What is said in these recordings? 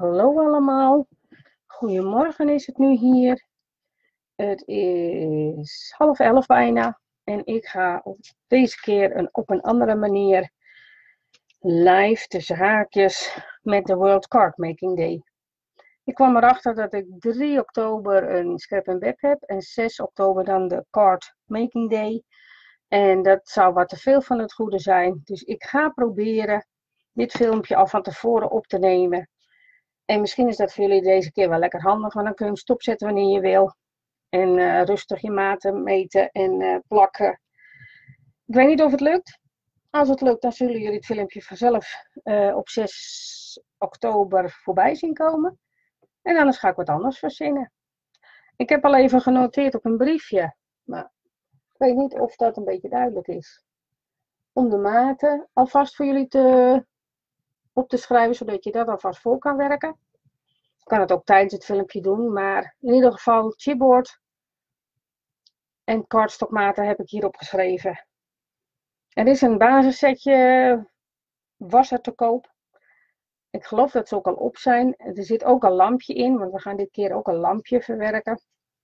Hallo allemaal, goedemorgen is het nu hier. Het is 10:30 bijna en ik ga op deze keer op een andere manier live tussen haakjes met de World Card Making Day. Ik kwam erachter dat ik 3 oktober een scrap and web heb en 6 oktober dan de Card Making Day. En dat zou wat te veel van het goede zijn, dus ik ga proberen dit filmpje al van tevoren op te nemen. En misschien is dat voor jullie deze keer wel lekker handig, want dan kun je hem stopzetten wanneer je wil. En rustig je maten meten en plakken. Ik weet niet of het lukt. Als het lukt, dan zullen jullie het filmpje vanzelf op 6 oktober voorbij zien komen. En anders ga ik wat anders verzinnen. Ik heb al even genoteerd op een briefje. Maar ik weet niet of dat een beetje duidelijk is. Om de maten alvast voor jullie op te schrijven, zodat je dat alvast voor kan werken. Ik kan het ook tijdens het filmpje doen, maar in ieder geval chipboard en cardstockmaten heb ik hier opgeschreven. Er is een basissetje wasser te koop. Ik geloof dat ze ook al op zijn. Er zit ook een lampje in, want we gaan dit keer ook een lampje verwerken.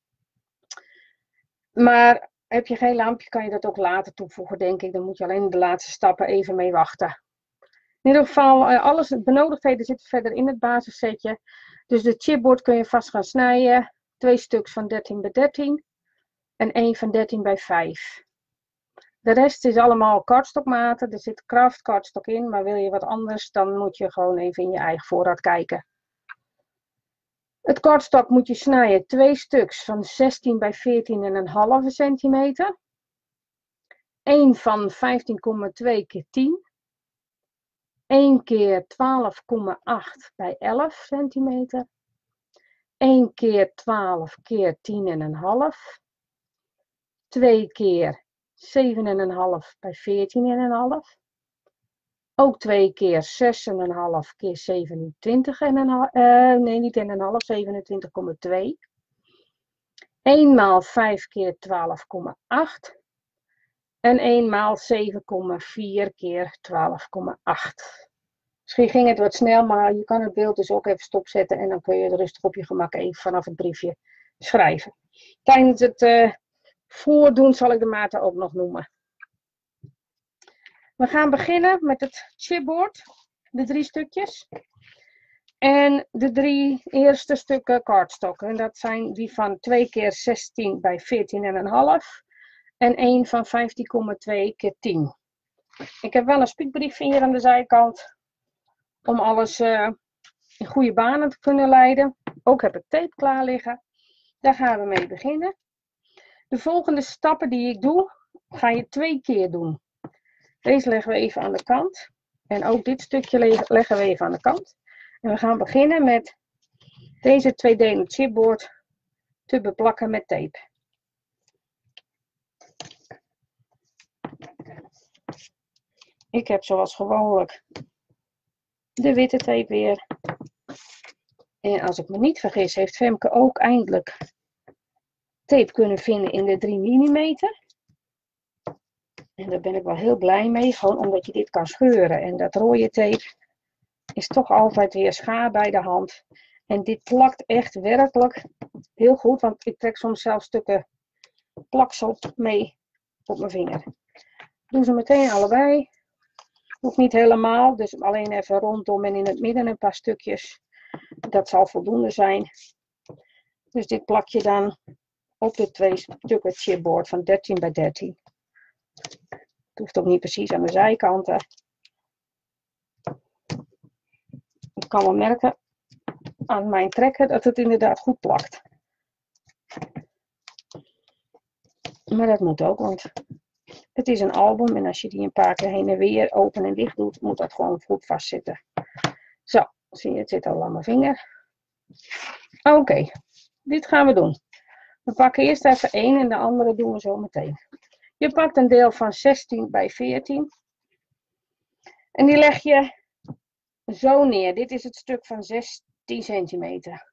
Maar heb je geen lampje, kan je dat ook later toevoegen, denk ik. Dan moet je alleen de laatste stappen even mee wachten. In ieder geval, alles benodigdheden zitten verder in het basissetje. Dus de chipboard kun je vast gaan snijden. 2 stuks van 13 bij 13 en 1 van 13 bij 5. De rest is allemaal cardstockmaten. Er zit kraft cardstock in, maar wil je wat anders, dan moet je gewoon even in je eigen voorraad kijken. Het cardstock moet je snijden 2 stuks van 16 bij 14,5 centimeter. 1 van 15,2 keer 10. 1 keer 12,8 bij 11 centimeter. 1 keer 12 keer 10,5. 2 keer 7,5 bij 14,5. Ook 2 keer 6,5 keer 27,5. Nee, niet 1,5, 27,2. 1 maal 5 keer 12,8. En 1 maal 7,4 keer 12,8. Misschien ging het wat snel, maar je kan het beeld dus ook even stopzetten. En dan kun je het rustig op je gemak even vanaf het briefje schrijven. Tijdens het voordoen zal ik de maten ook nog noemen. We gaan beginnen met het chipboard. De 3 stukjes. En de 3 eerste stukken cardstock. En dat zijn die van 2 keer 16 bij 14,5. En 1 van 15,2 keer 10. Ik heb wel een spiekbrief hier aan de zijkant. Om alles in goede banen te kunnen leiden. Ook heb ik tape klaar liggen. Daar gaan we mee beginnen. De volgende stappen die ik doe, ga je 2 keer doen. Deze leggen we even aan de kant. En ook dit stukje leggen we even aan de kant. En we gaan beginnen met deze 2 delen chipboard te beplakken met tape. Ik heb zoals gewoonlijk de witte tape weer. En als ik me niet vergis, heeft Femke ook eindelijk tape kunnen vinden in de 3 mm. En daar ben ik wel heel blij mee, gewoon omdat je dit kan scheuren. En dat rode tape is toch altijd weer schaar bij de hand. En dit plakt echt werkelijk heel goed, want ik trek soms zelf stukken plaksel mee op mijn vinger. Doe ze meteen allebei. Hoeft niet helemaal, dus alleen even rondom en in het midden een paar stukjes. Dat zal voldoende zijn. Dus dit plak je dan op de 2 stukken chipboard van 13 bij 13. Het hoeft ook niet precies aan de zijkanten. Ik kan wel merken aan mijn trekken dat het inderdaad goed plakt. Maar dat moet ook, want het is een album en als je die een paar keer heen en weer open en dicht doet, moet dat gewoon goed vastzitten. Zo, zie je, het zit al aan mijn vinger. Oké, dit gaan we doen. We pakken eerst even 1 en de andere doen we zo meteen. Je pakt een deel van 16 bij 14. En die leg je zo neer. Dit is het stuk van 16 centimeter.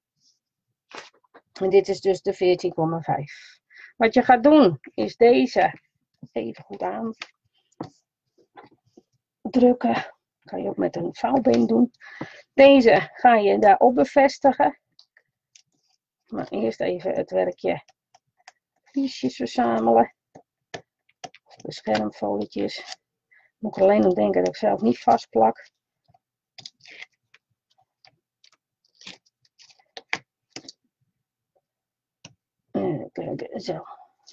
En dit is dus de 14,5. Wat je gaat doen is deze even goed aan drukken. Ik kan je ook met een vouwbeen doen. Deze ga je daarop bevestigen. Maar eerst even het werkje vliesjes verzamelen. Beschermfolietjes. Moet ik er alleen aan denken dat ik zelf niet vastplak. Kijk, zo.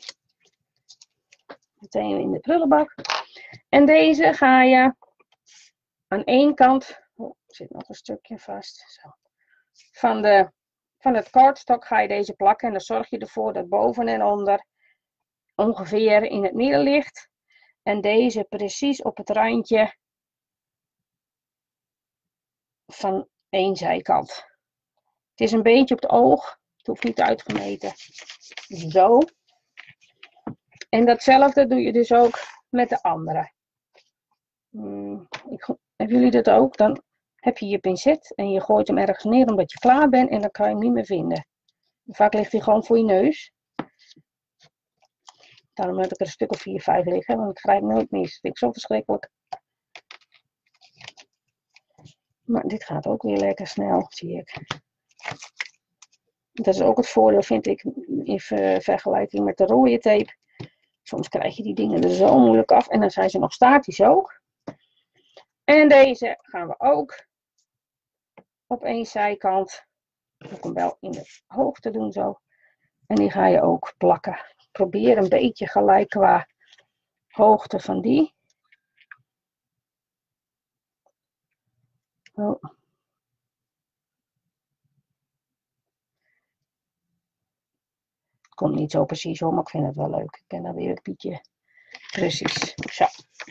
Meteen in de prullenbak. En deze ga je aan één kant, er zit nog een stukje vast, zo. Van het kartstok ga je deze plakken en dan zorg je ervoor dat boven en onder ongeveer in het midden ligt. En deze precies op het randje van één zijkant. Het is een beetje op het oog, het hoeft niet uitgemeten. Zo. En datzelfde doe je dus ook met de andere. Hebben jullie dat ook? Dan heb je je pincet en je gooit hem ergens neer omdat je klaar bent en dan kan je hem niet meer vinden. Vaak ligt hij gewoon voor je neus. Daarom heb ik er een stuk of 4, 5 liggen, want ik grijp nooit mis. Dat vind ik zo verschrikkelijk. Maar dit gaat ook weer lekker snel, zie ik. Dat is ook het voordeel, vind ik, in vergelijking met de rode tape. Soms krijg je die dingen er zo moeilijk af en dan zijn ze nog statisch ook. En deze gaan we ook op één zijkant. Ik moet hem wel in de hoogte doen zo. En die ga je ook plakken. Probeer een beetje gelijk qua hoogte van die. Oh. Het komt niet zo precies om, maar ik vind het wel leuk. Ik ben dan weer een beetje precies. Zo.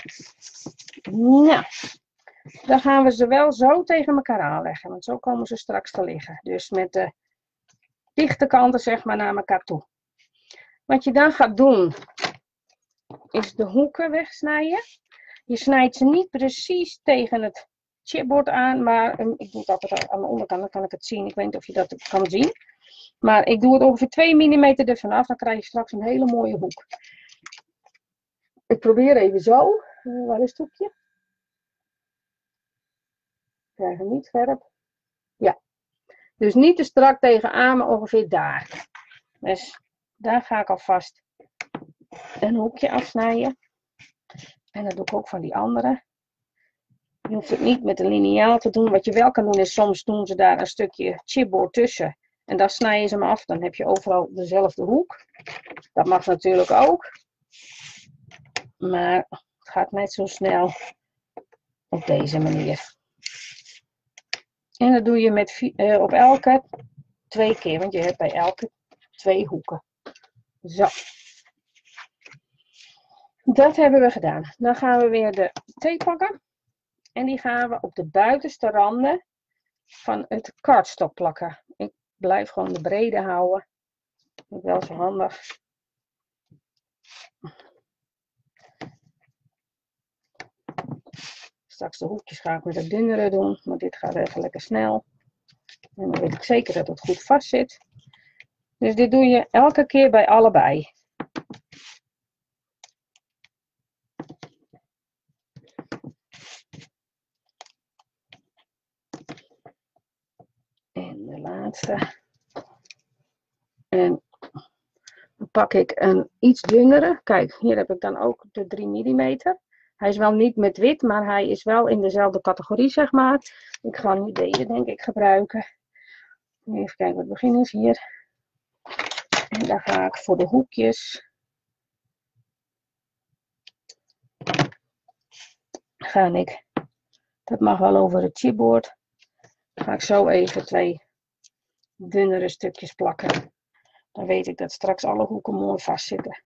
Nou, dan gaan we ze wel zo tegen elkaar aanleggen, want zo komen ze straks te liggen. Dus met de dichte kanten zeg maar naar elkaar toe. Wat je dan gaat doen, is de hoeken wegsnijden. Je snijdt ze niet precies tegen het chipboard aan, maar ik doe het altijd aan de onderkant, dan kan ik het zien. Ik weet niet of je dat kan zien. Maar ik doe het ongeveer 2 mm ervan af, dan krijg je straks een hele mooie hoek. Ik probeer even zo. Waar is het hoekje? Ik krijg hem niet scherp. Ja. Dus niet te strak tegenaan, maar ongeveer daar. Dus daar ga ik alvast een hoekje afsnijden. En dat doe ik ook van die andere. Je hoeft het niet met een liniaal te doen. Wat je wel kan doen is soms doen ze daar een stukje chipboard tussen. En dan snij je ze hem af. Dan heb je overal dezelfde hoek. Dat mag natuurlijk ook. Maar het gaat net zo snel op deze manier. En dat doe je met, op elke 2 keer. Want je hebt bij elke 2 hoeken. Zo. Dat hebben we gedaan. Dan gaan we weer de tape pakken. En die gaan we op de buitenste randen van het kartstok plakken. Ik blijf gewoon de brede houden. Dat is wel zo handig. Straks de hoekjes ga ik met het dunnere doen. Maar dit gaat even lekker snel. En dan weet ik zeker dat het goed vast zit. Dus dit doe je elke keer bij allebei. En de laatste. En dan pak ik een iets dunnere. Kijk, hier heb ik dan ook de 3 mm. Hij is wel niet met wit, maar hij is wel in dezelfde categorie, zeg maar. Ik ga nu deze, denk ik, gebruiken. Even kijken wat het begin is hier. En dan ga ik voor de hoekjes. Dat mag wel over het chipboard. Dan ga ik zo even 2 dunnere stukjes plakken. Dan weet ik dat straks alle hoeken mooi vast zitten.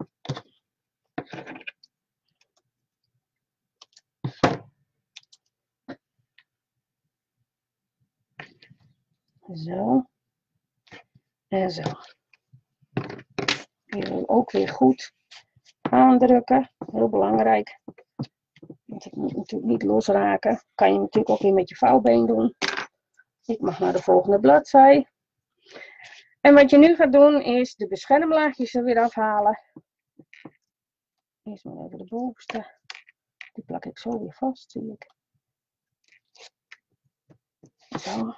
Zo. En zo. Hier ook weer goed aandrukken. Heel belangrijk. Want het moet natuurlijk niet losraken. Kan je natuurlijk ook weer met je vouwbeen doen. Ik mag naar de volgende bladzij. En wat je nu gaat doen is de beschermlaagjes er weer afhalen. Eerst maar even de bovenste. Die plak ik zo weer vast, zie ik. Zo.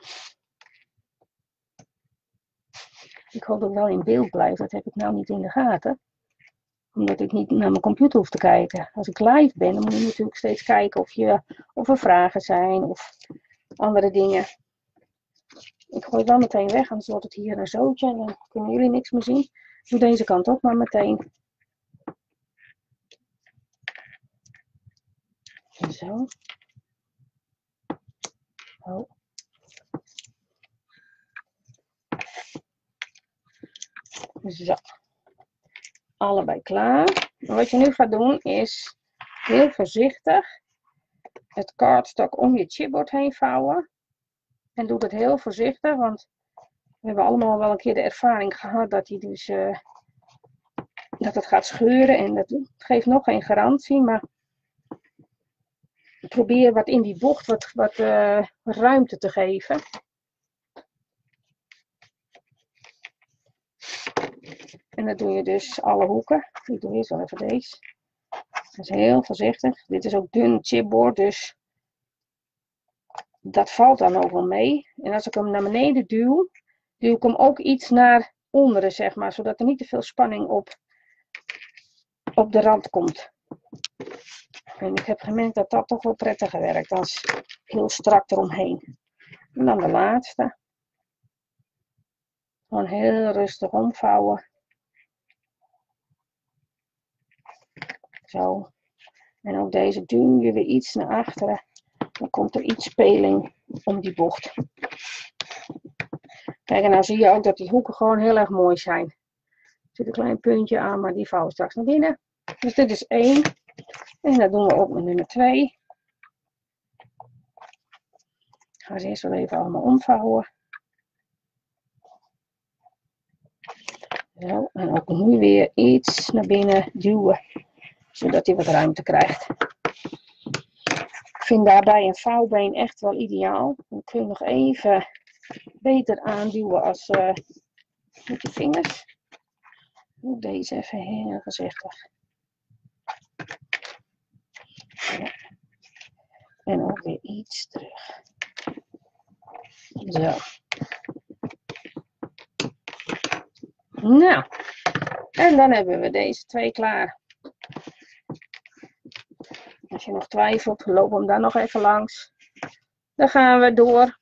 Ik hoop dat ik wel in beeld blijf. Dat heb ik nou niet in de gaten. Omdat ik niet naar mijn computer hoef te kijken. Als ik live ben, dan moet je natuurlijk steeds kijken of er vragen zijn of andere dingen. Ik gooi het wel meteen weg, anders wordt het hier een zootje en dan kunnen jullie niks meer zien. Ik doe deze kant ook maar meteen. Zo. Oh. Zo. Allebei klaar. En wat je nu gaat doen is heel voorzichtig het cardstock om je chipboard heen vouwen. En doe het heel voorzichtig, want we hebben allemaal wel een keer de ervaring gehad dat hij dus dat het gaat scheuren. En dat geeft nog geen garantie, maar probeer wat in die bocht wat ruimte te geven. En dat doe je dus alle hoeken. Ik doe eerst wel even deze. Dat is heel voorzichtig. Dit is ook dun chipboard, dus dat valt dan ook wel mee. En als ik hem naar beneden duw, duw ik hem ook iets naar onderen, zeg maar. Zodat er niet te veel spanning op de rand komt. En ik heb gemerkt dat dat toch wel prettiger werkt. Dan heel strak eromheen. En dan de laatste. Gewoon heel rustig omvouwen. Zo. En ook deze duw je weer iets naar achteren. Dan komt er iets speling om die bocht. Kijk, en nou zie je ook dat die hoeken gewoon heel erg mooi zijn. Er zit een klein puntje aan, maar die vouwen straks naar binnen. Dus dit is 1. En dat doen we ook met nummer 2. Ik ga ze eerst wel even allemaal omvouwen. Zo, en ook nu weer iets naar binnen duwen. Zodat hij wat ruimte krijgt. Ik vind daarbij een vouwbeen echt wel ideaal. Dan kun je nog even beter aanduwen als met je vingers. Doe deze even heel voorzichtig. Ja. En ook weer iets terug. Zo. Nou. En dan hebben we deze 2 klaar. Als je nog twijfelt, loop hem daar nog even langs. Dan gaan we door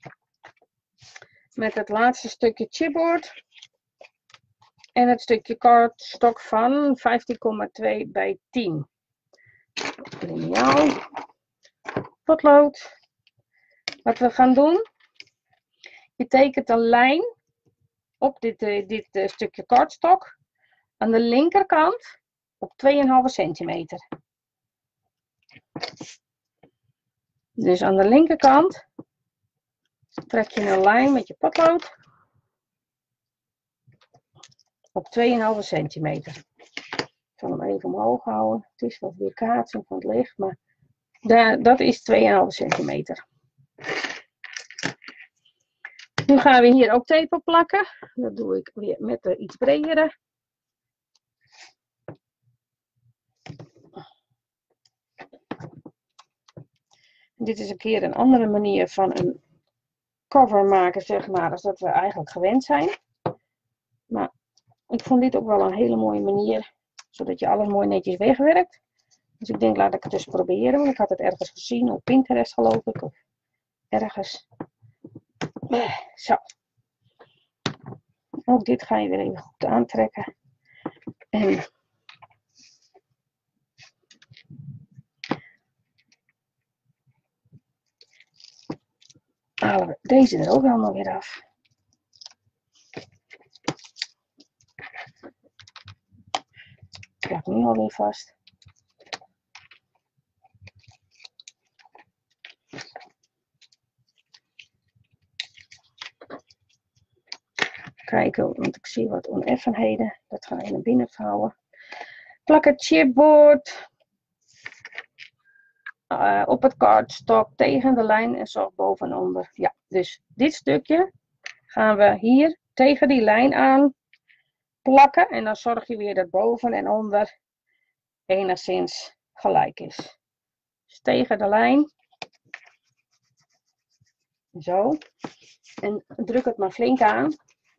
met het laatste stukje chipboard. En het stukje cardstock van 15,2 bij 10. Liniaal. Potlood. Wat we gaan doen. Je tekent een lijn op dit stukje cardstock. Aan de linkerkant op 2,5 centimeter. Dus aan de linkerkant trek je een lijn met je potlood op 2,5 centimeter. Ik zal hem even omhoog houden. Het is wat weerkaatsing van het licht, maar dat is 2,5 centimeter. Nu gaan we hier ook tape op plakken. Dat doe ik weer met de iets bredere. Dit is een keer een andere manier van een cover maken, zeg maar, als dat we eigenlijk gewend zijn. Maar ik vond dit ook wel een hele mooie manier, zodat je alles mooi netjes wegwerkt. Dus ik denk, laat ik het eens proberen. Want ik had het ergens gezien, op Pinterest geloof ik, of ergens. Zo. Ook dit ga je weer even goed aantrekken. En halen we deze er ook allemaal weer af. Ik plak nu alweer vast. Kijken, want ik zie wat oneffenheden. Dat ga je naar binnen vouwen. Plak het chipboard op het cardstock tegen de lijn en zorg boven en onder. Ja, dus dit stukje gaan we hier tegen die lijn aan plakken. En dan zorg je weer dat boven en onder enigszins gelijk is. Dus tegen de lijn. Zo. En druk het maar flink aan.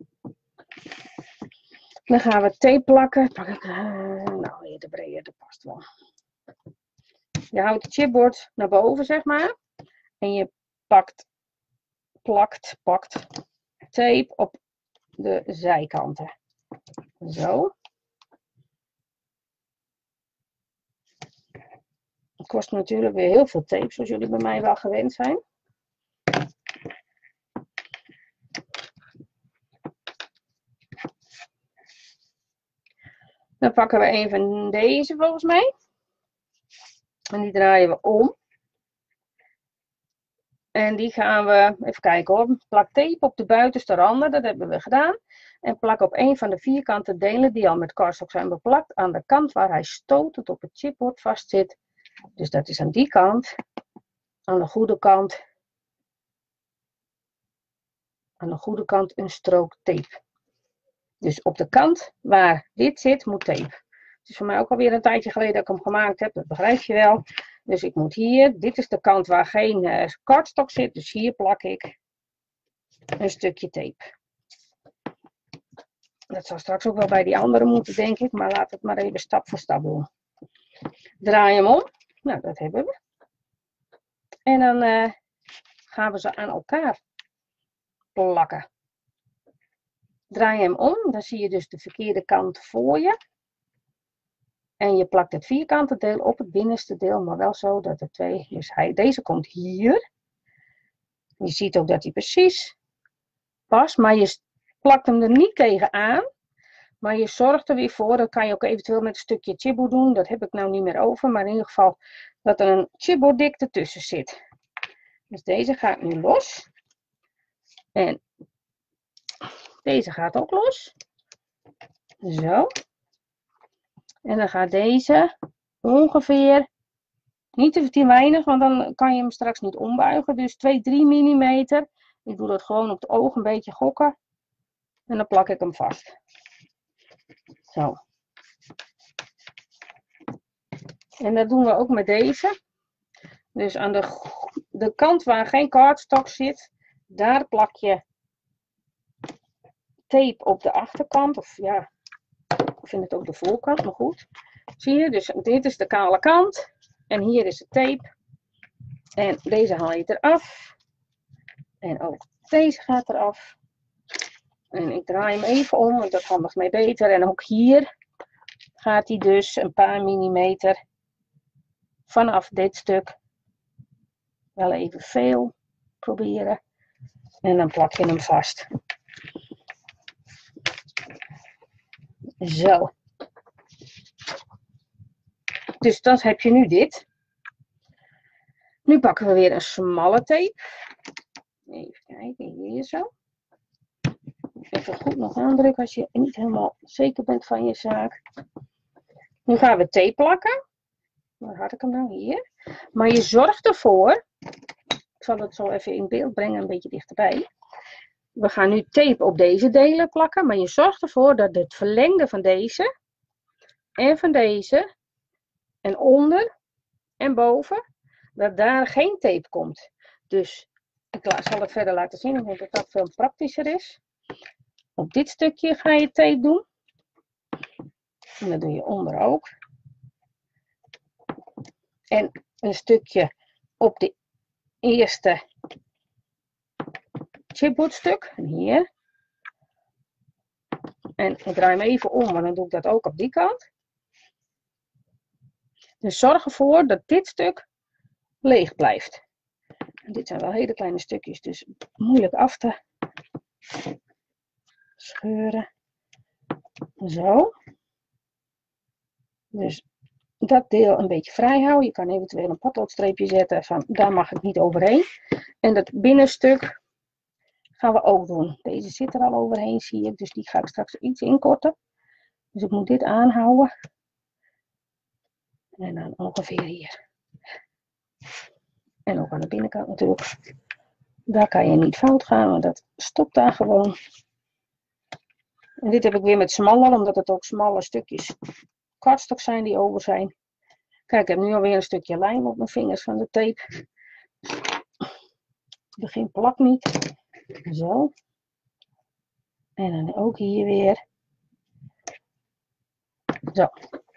Dan gaan we tape plakken. Pak ik, nou, de brede, dat past wel. Je houdt het chipboard naar boven, zeg maar. En je plakt tape op de zijkanten. Zo. Het kost natuurlijk weer heel veel tape, zoals jullie bij mij wel gewend zijn. Dan pakken we een van deze volgens mij. En die draaien we om. En die gaan we, even kijken hoor, plak tape op de buitenste randen, dat hebben we gedaan. En plak op een van de vierkante delen die al met cardstock zijn beplakt, aan de kant waar hij stotend op het chipboard vastzit. Dus dat is aan die kant. Aan de goede kant. Aan de goede kant een strook tape. Dus op de kant waar dit zit, moet tape. Het is voor mij ook alweer een tijdje geleden dat ik hem gemaakt heb, dat begrijp je wel. Dus ik moet hier, dit is de kant waar geen cardstock zit, dus hier plak ik een stukje tape. Dat zal straks ook wel bij die andere moeten, denk ik, maar laat het maar even stap voor stap doen. Draai hem om, nou dat hebben we. En dan gaan we ze aan elkaar plakken. Draai hem om, dan zie je dus de verkeerde kant voor je. En je plakt het vierkante deel op het binnenste deel, maar wel zo dat de twee, dus deze komt hier. Je ziet ook dat hij precies past, maar je plakt hem er niet tegenaan. Maar je zorgt er weer voor, dat kan je ook eventueel met een stukje chipboard doen, dat heb ik nou niet meer over, maar in ieder geval dat er een chipboarddik ertussen zit. Dus deze gaat nu los. En deze gaat ook los. Zo. En dan gaat deze ongeveer, niet te weinig, want dan kan je hem straks niet ombuigen. Dus 2-3 mm. Ik doe dat gewoon op het oog een beetje gokken. En dan plak ik hem vast. Zo. En dat doen we ook met deze. Dus aan de kant waar geen cardstock zit, daar plak je tape op de achterkant. Of ja, ik vind het ook de voorkant, maar goed. Zie je, dus dit is de kale kant. En hier is de tape. En deze haal je eraf. En ook deze gaat eraf. En ik draai hem even om, want dat handigt mij beter. En ook hier gaat hij dus een paar millimeter vanaf dit stuk. Wel even veel proberen. En dan plak je hem vast. Zo. Dus dan heb je nu dit. Nu pakken we weer een smalle tape. Even kijken, hier zo. Even goed nog aandrukken als je niet helemaal zeker bent van je zaak. Nu gaan we tape plakken. Waar had ik hem nou? Hier. Maar je zorgt ervoor. Ik zal het zo even in beeld brengen, een beetje dichterbij. We gaan nu tape op deze delen plakken. Maar je zorgt ervoor dat het verlengde van deze. En van deze. En onder. En boven. Dat daar geen tape komt. Dus ik zal het verder laten zien. Ik denk dat dat veel praktischer is. Op dit stukje ga je tape doen. En dat doe je onder ook. En een stukje op de eerste chipboardstuk. Hier. En ik draai hem even om, maar dan doe ik dat ook op die kant. Dus zorg ervoor dat dit stuk leeg blijft. En dit zijn wel hele kleine stukjes, dus moeilijk af te scheuren. Zo. Dus dat deel een beetje vrij houden. Je kan eventueel een potloodstreepje zetten van daar mag ik niet overheen. En dat binnenstuk gaan we ook doen. Deze zit er al overheen, zie je. Dus die ga ik straks iets inkorten. Dus ik moet dit aanhouden. En dan ongeveer hier. En ook aan de binnenkant natuurlijk. Daar kan je niet fout gaan, want dat stopt daar gewoon. En dit heb ik weer met smaller, omdat het ook smalle stukjes cardstock zijn die over zijn. Kijk, ik heb nu alweer een stukje lijm op mijn vingers van de tape. Het begin plakt niet. Zo. En dan ook hier weer. Zo.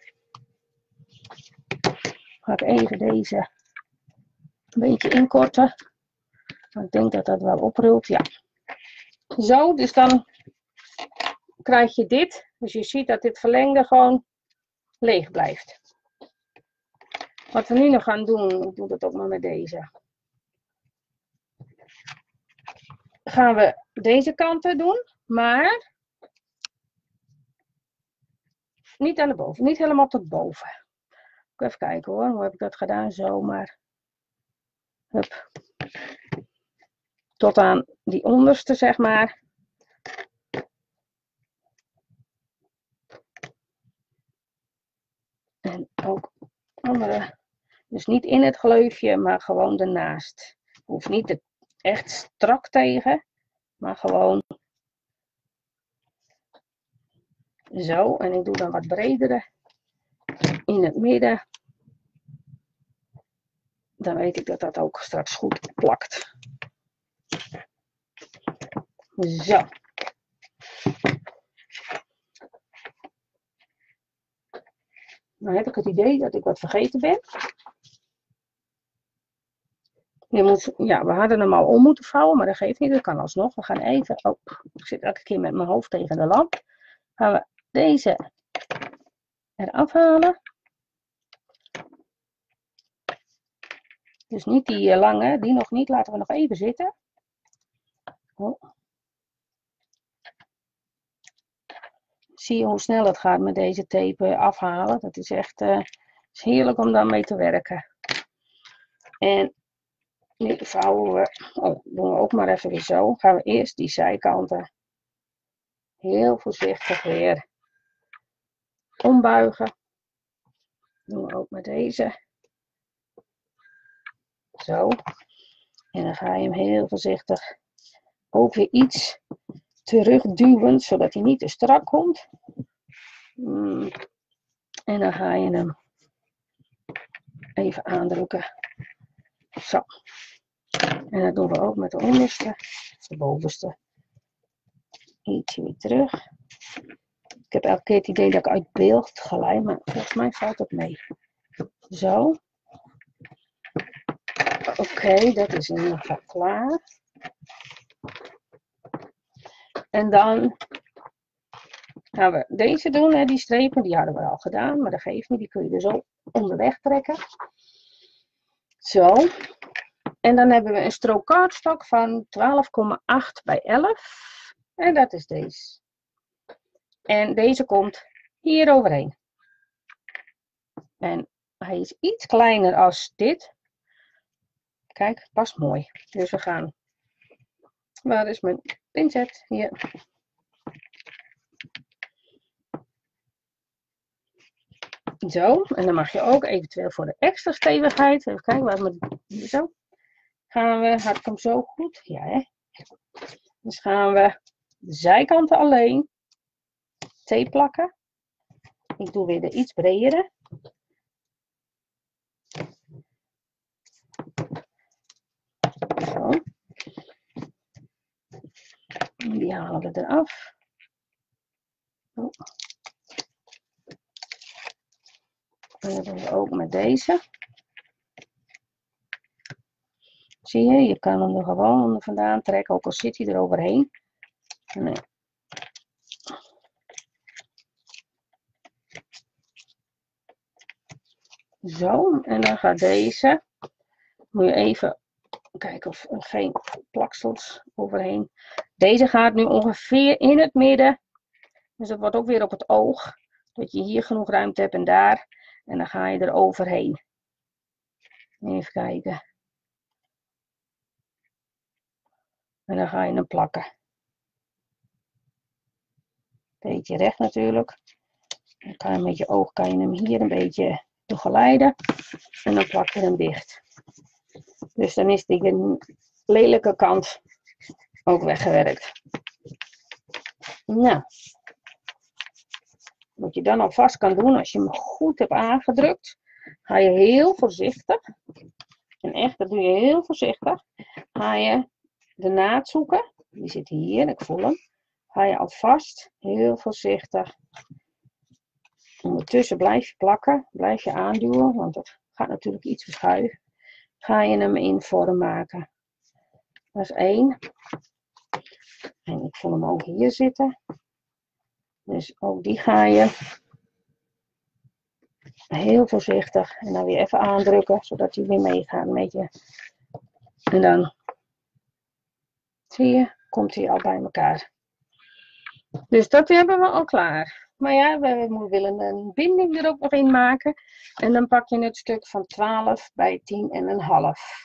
Ga ik even deze een beetje inkorten. Maar ik denk dat dat wel oprult. Ja. Zo, dus dan krijg je dit. Dus je ziet dat dit verlengde gewoon leeg blijft. Wat we nu nog gaan doen, ik doe dat ook maar met deze. Gaan we deze kanten doen, maar niet aan de boven, niet helemaal tot boven. Even kijken hoor, hoe heb ik dat gedaan? Zo maar. Hup. Tot aan die onderste, zeg maar. En ook andere. Dus niet in het gleufje, maar gewoon ernaast. Hoeft niet echt strak tegen, maar gewoon zo. En ik doe dan wat bredere in het midden. Dan weet ik dat dat ook straks goed plakt. Zo. Dan heb ik het idee dat ik wat vergeten ben. Ja, we hadden hem al om moeten vouwen, maar dat geeft niet. Dat kan alsnog. We gaan even. Oh, ik zit elke keer met mijn hoofd tegen de lamp. Gaan we deze eraf halen. Dus niet die lange, die nog niet. Laten we nog even zitten. Oh. Zie je hoe snel het gaat met deze tape afhalen. Dat is echt is heerlijk om daarmee te werken. En nu vouwen we, doen we ook maar even weer zo. Gaan we eerst die zijkanten heel voorzichtig weer ombuigen. Doen we ook met deze. Zo. En dan ga je hem heel voorzichtig ook weer iets terugduwen, zodat hij niet te strak komt. En dan ga je hem even aandrukken. Zo. En dat doen we ook met de onderste, de bovenste. Ietsje weer terug. Ik heb elke keer het idee dat ik uit beeld glij, maar volgens mij valt het mee. Zo. Oké, dat is in ieder geval klaar. En dan gaan we deze doen, hè, die strepen, die hadden we al gedaan, maar dat geeft niet, die kun je er zo onderweg trekken. Zo. En dan hebben we een strook cardstock van 12,8 bij 11. En dat is deze. En deze komt hier overheen. En hij is iets kleiner als dit. Kijk, past mooi. Dus we gaan. Waar is mijn pincet? Hier. Zo. En dan mag je ook eventueel voor de extra stevigheid. Even kijken, waar mijn. Zo. Gaan we. Had ik hem zo goed? Ja, hè? Dus gaan we de zijkanten alleen tape plakken. Ik doe weer de iets bredere. Zo. Die halen we eraf. Oh. En dat doen we ook met deze. Zie je, je kan hem er gewoon onder vandaan trekken, ook al zit hij er overheen. Nee. Zo, en dan gaat deze. Moet je even kijken of er geen plaksels overheen. Deze gaat nu ongeveer in het midden. Dus dat wordt ook weer op het oog. Dat je hier genoeg ruimte hebt en daar. En dan ga je er overheen. Even kijken. En dan ga je hem plakken. Beetje recht natuurlijk. Dan kan je met je oog kan je hem hier een beetje begeleiden. En dan plak je hem dicht. Dus dan is die lelijke kant ook weggewerkt. Nou. Wat je dan alvast kan doen als je hem goed hebt aangedrukt. Ga je heel voorzichtig En echt, dat doe je heel voorzichtig. Ga je de naad zoeken. Die zit hier, ik voel hem. Ga je alvast heel voorzichtig. Ondertussen blijf je plakken. Blijf je aanduwen, want het gaat natuurlijk iets verschuiven. Ga je hem in vorm maken. Dat is 1. En ik voel hem ook hier zitten. Dus ook die ga je heel voorzichtig. En dan weer even aandrukken, zodat hij weer meegaat met je. En dan, zie je, komt hij al bij elkaar. Dus dat hebben we al klaar. Maar ja, we willen een binding er ook nog in maken. En dan pak je het stuk van 12 bij 10,5.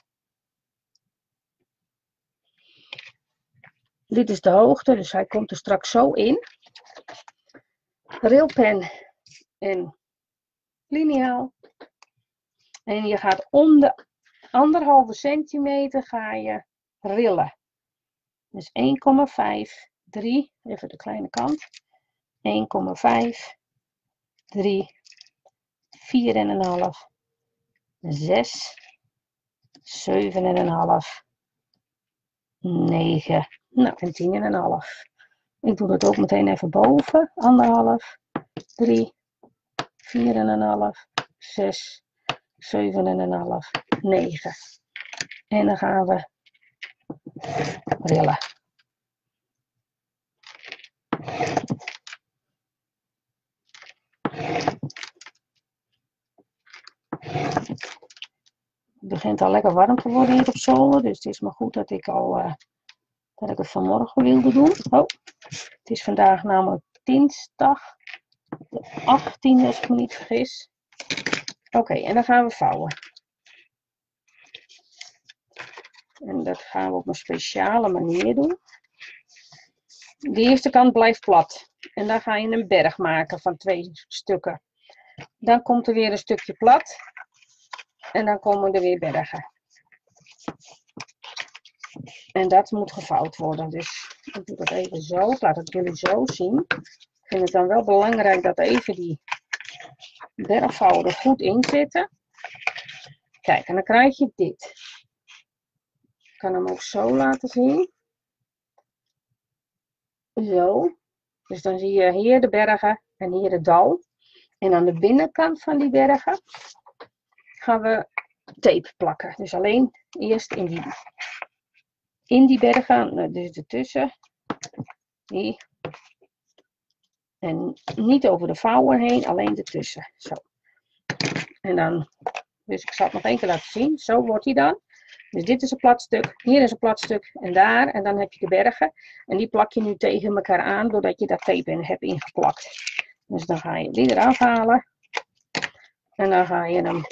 Dit is de hoogte, dus hij komt er straks zo in. Rilpen en liniaal. En je gaat om de 1,5 centimeter ga je rillen. Dus 1,5, 3, even de kleine kant. 1,5, 3, 4,5, 6, 7,5, 9, nou en 10,5. Ik doe dat ook meteen even boven. 1,5, 3, 4,5, 6, 7,5, 9. En dan gaan we rillen. Het begint al lekker warm te worden hier op zolder, dus het is maar goed dat ik het vanmorgen wilde doen. Oh, het is vandaag namelijk dinsdag, de 18e als ik me niet vergis. Oké, en dan gaan we vouwen. En dat gaan we op een speciale manier doen. De eerste kant blijft plat. En dan ga je een berg maken van 2 stukken. Dan komt er weer een stukje plat. En dan komen er weer bergen. En dat moet gevouwd worden. Dus ik doe dat even zo. Ik laat het jullie zo zien. Ik vind het dan wel belangrijk dat even die bergvouwen er goed in zitten. Kijk, en dan krijg je dit. Ik kan hem ook zo laten zien. Zo. Dus dan zie je hier de bergen en hier het dal. En aan de binnenkant van die bergen gaan we tape plakken. Dus alleen eerst in die bergen, dus ertussen. Die. En niet over de vouwen heen, alleen ertussen. Zo. En dan, dus ik zal het nog één keer laten zien. Zo wordt hij dan. Dus dit is een plat stuk, hier is een plat stuk en daar. En dan heb je de bergen. En die plak je nu tegen elkaar aan, doordat je daar tape in hebt ingeplakt. Dus dan ga je die eraf halen. En dan ga je hem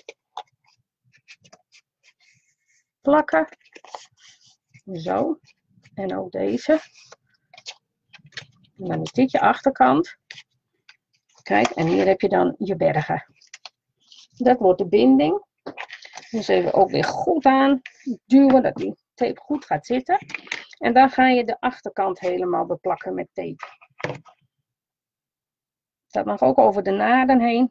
plakken. Zo. En ook deze. En dan is dit je achterkant. Kijk, en hier heb je dan je bergen. Dat wordt de binding. Dus even ook weer goed aan duwen, dat die tape goed gaat zitten. En dan ga je de achterkant helemaal beplakken met tape. Dat mag ook over de naden heen.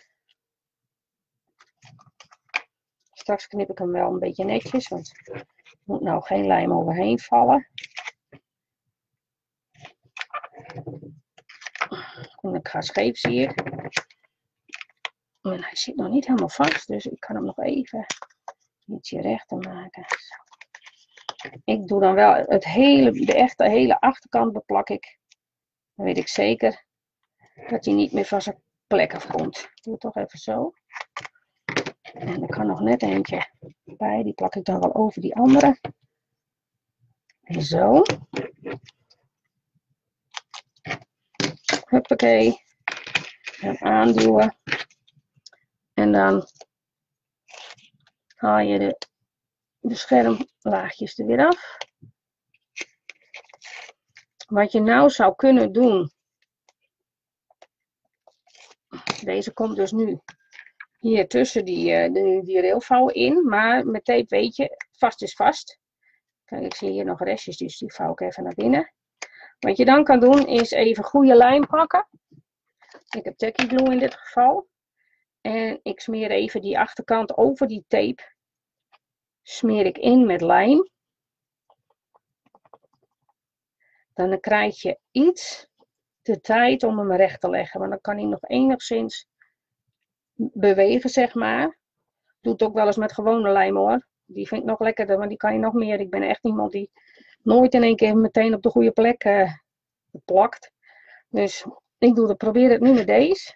Straks knip ik hem wel een beetje netjes, want er moet nou geen lijm overheen vallen. En ik ga scheef, zie je. En hij zit nog niet helemaal vast, dus ik kan hem nog even ietsje rechter maken. Zo. Ik doe dan wel de echte hele achterkant beplak ik. Dan weet ik zeker dat hij niet meer van zijn plek afkomt. Ik doe het toch even zo. En er kan nog net eentje bij. Die plak ik dan wel over die andere. En zo. Huppakee. En aanduwen. En dan haal je de beschermlaagjes er weer af. Wat je nou zou kunnen doen. Deze komt dus nu hier tussen die railvouwen in. Maar met tape weet je, vast is vast. Kijk, ik zie hier nog restjes, dus die vouw ik even naar binnen. Wat je dan kan doen is even goede lijm pakken. Ik heb Tacky Glue in dit geval. En ik smeer even die achterkant over die tape. smeer ik in met lijm. Dan krijg je iets de tijd om hem recht te leggen. Want dan kan hij nog enigszins bewegen, zeg maar. Doe het ook wel eens met gewone lijm hoor. Die vind ik nog lekkerder, want die kan je nog meer. Ik ben echt iemand die nooit in één keer meteen op de goede plek plakt. Dus ik probeer het nu met deze.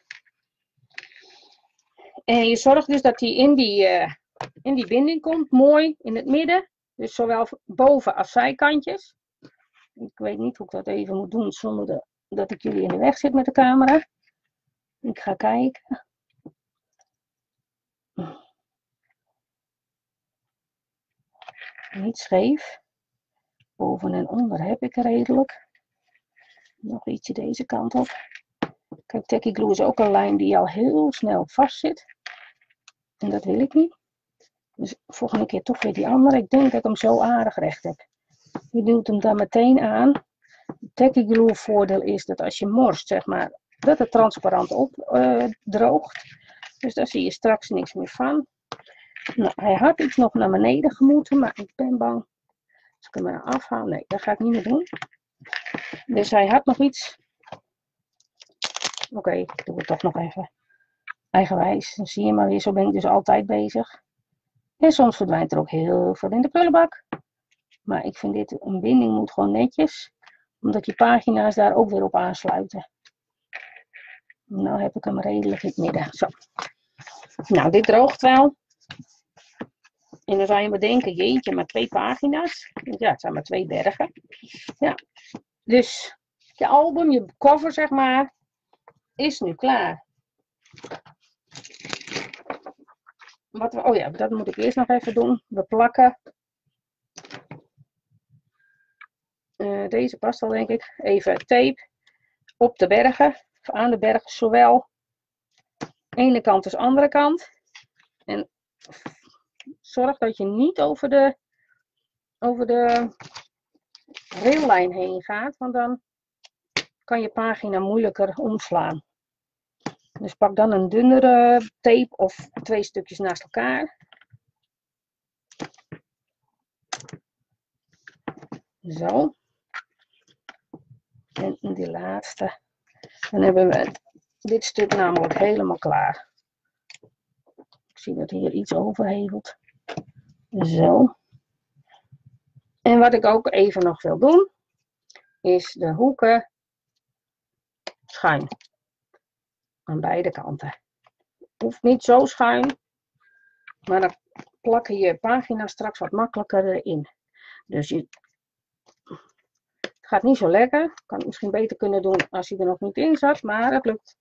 En je zorgt dus dat hij in die binding komt, mooi in het midden. Dus zowel boven als zijkantjes. Ik weet niet hoe ik dat even moet doen zonder dat ik jullie in de weg zit met de camera. Ik ga kijken. Niet scheef. Boven en onder heb ik redelijk. Nog ietsje deze kant op. Kijk, Tacky Glue is ook een lijm die al heel snel vast zit. En dat wil ik niet. Dus volgende keer toch weer die andere. Ik denk dat ik hem zo aardig recht heb. Je duwt hem daar meteen aan. Het Tacky Glue voordeel is dat als je morst, zeg maar, dat het transparant opdroogt. Dus daar zie je straks niks meer van. Nou, hij had iets nog naar beneden gemoeten, maar ik ben bang. Als ik hem er afhaal, nee, dat ga ik niet meer doen. Dus hij had nog iets. Oké, ik doe het toch nog even eigenwijs. Dan zie je maar weer, zo ben ik dus altijd bezig. En soms verdwijnt er ook heel veel in de prullenbak. Maar ik vind dit, een binding moet gewoon netjes. Omdat je pagina's daar ook weer op aansluiten. Nou heb ik hem redelijk in het midden. Zo. Nou, dit droogt wel. En dan zou je maar denken, jeetje, maar 2 pagina's. Ja, het zijn maar 2 bergen. Ja. Dus je album, je cover zeg maar, is nu klaar. Oh ja, dat moet ik eerst nog even doen. We plakken. Deze past al denk ik. Even tape op de bergen. Of aan de bergen, zowel ene kant als andere kant. En zorg dat je niet over de raillijn heen gaat. Want dan kan je pagina moeilijker omslaan. Dus pak dan een dunnere tape of 2 stukjes naast elkaar. Zo. En die laatste. Dan hebben we dit stuk namelijk helemaal klaar. Ik zie dat hier iets overhevelt. Zo. En wat ik ook even nog wil doen, is de hoeken schuin. Aan beide kanten. Hoeft niet zo schuin, maar dan plakken je pagina straks wat makkelijker erin. Dus het gaat niet zo lekker. Ik kan het misschien beter kunnen doen als hij er nog niet in zat, maar het lukt.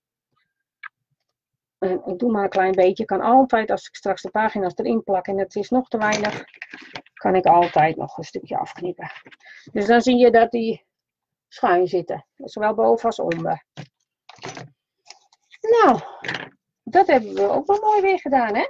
En ik doe maar een klein beetje. Ik kan altijd, als ik straks de pagina's erin plak en het is nog te weinig, kan ik altijd nog een stukje afknippen. Dus dan zie je dat die schuin zitten. Zowel boven als onder. Nou, dat hebben we ook wel mooi weer gedaan, hè?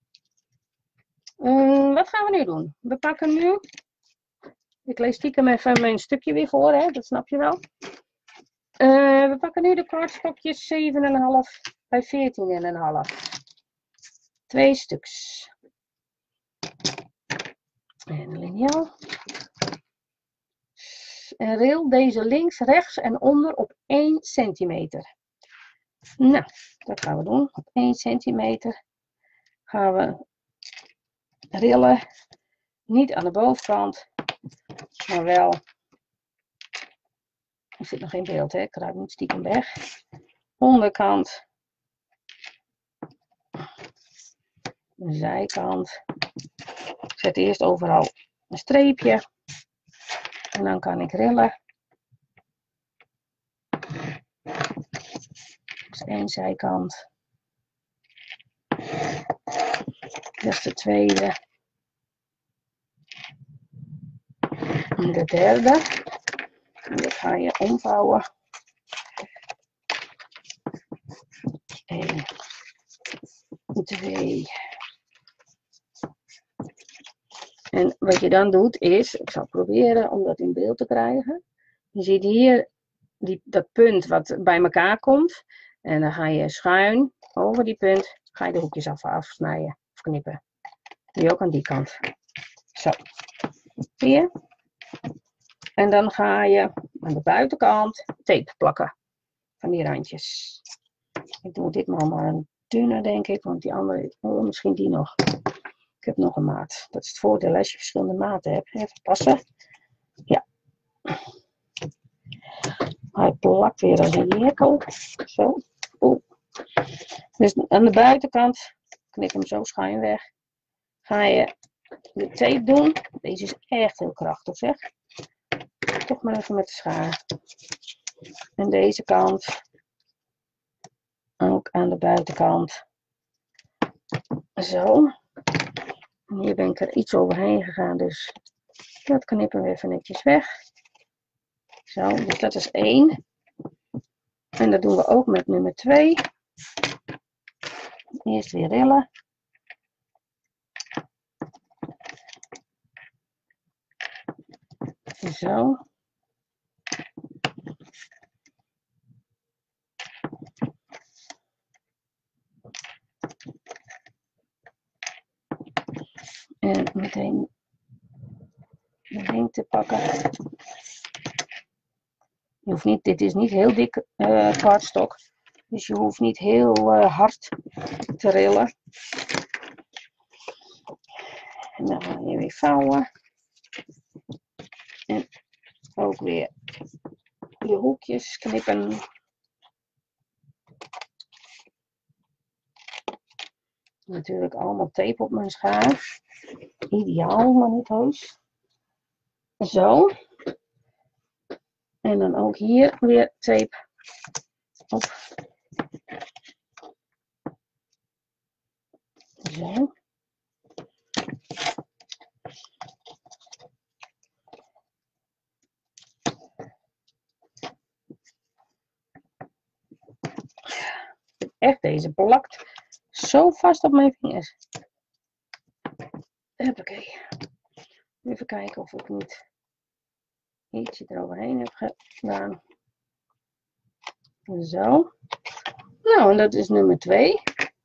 Wat gaan we nu doen? We pakken nu... Ik lees stiekem even mijn stukje weer voor, hè? Dat snap je wel. We pakken nu de kwartstokjes 7,5 bij 14,5. 2 stuks. En een liniaal. En rail deze links, rechts en onder op 1 centimeter. Nou, dat gaan we doen. Op 1 centimeter gaan we rillen. Niet aan de bovenkant, maar wel... Er zit nog geen beeld, hè? Ik ruik niet stiekem weg. Onderkant. De zijkant. Ik zet eerst overal een streepje. En dan kan ik rillen. Dat is 1 zijkant. Dat is de tweede. En de derde. En dat ga je omvouwen. 1, 2. En wat je dan doet is, ik zal proberen om dat in beeld te krijgen. Je ziet hier dat punt wat bij elkaar komt. En dan ga je schuin over die punt, ga je de hoekjes afsnijden of knippen. Doe je ook aan die kant. Zo. Zie je? En dan ga je aan de buitenkant tape plakken. Van die randjes. Ik doe dit maar een dunner, denk ik. Want die andere, oh, misschien die nog. Ik heb nog een maat. Dat is het voordeel als je verschillende maten hebt. Even passen. Ja. Hij plakt weer als een jekel. Zo. Oeh. Dus aan de buitenkant, knip hem zo schuin weg. Ga je de tape doen. Deze is echt heel krachtig, zeg. Toch maar even met de schaar. En deze kant. Ook aan de buitenkant. Zo. En hier ben ik er iets overheen gegaan, dus dat knippen we even netjes weg. Zo, dus dat is 1. En dat doen we ook met nummer 2. Eerst weer rillen. Zo. En meteen de ding te pakken. Je hoeft niet, dit is niet heel dik kartstok. Dus je hoeft niet heel hard te rillen. En dan ga je weer vouwen. En ook weer de hoekjes knippen. Natuurlijk allemaal tape op mijn schaar. Ideaal, maar niet heus. Zo. En dan ook hier weer tape op. Zo. Echt, deze plakt zo vast op mijn vingers. Hoppakee. Even kijken of ik niet ietsje eroverheen heb gedaan. Zo. Nou, en dat is nummer 2.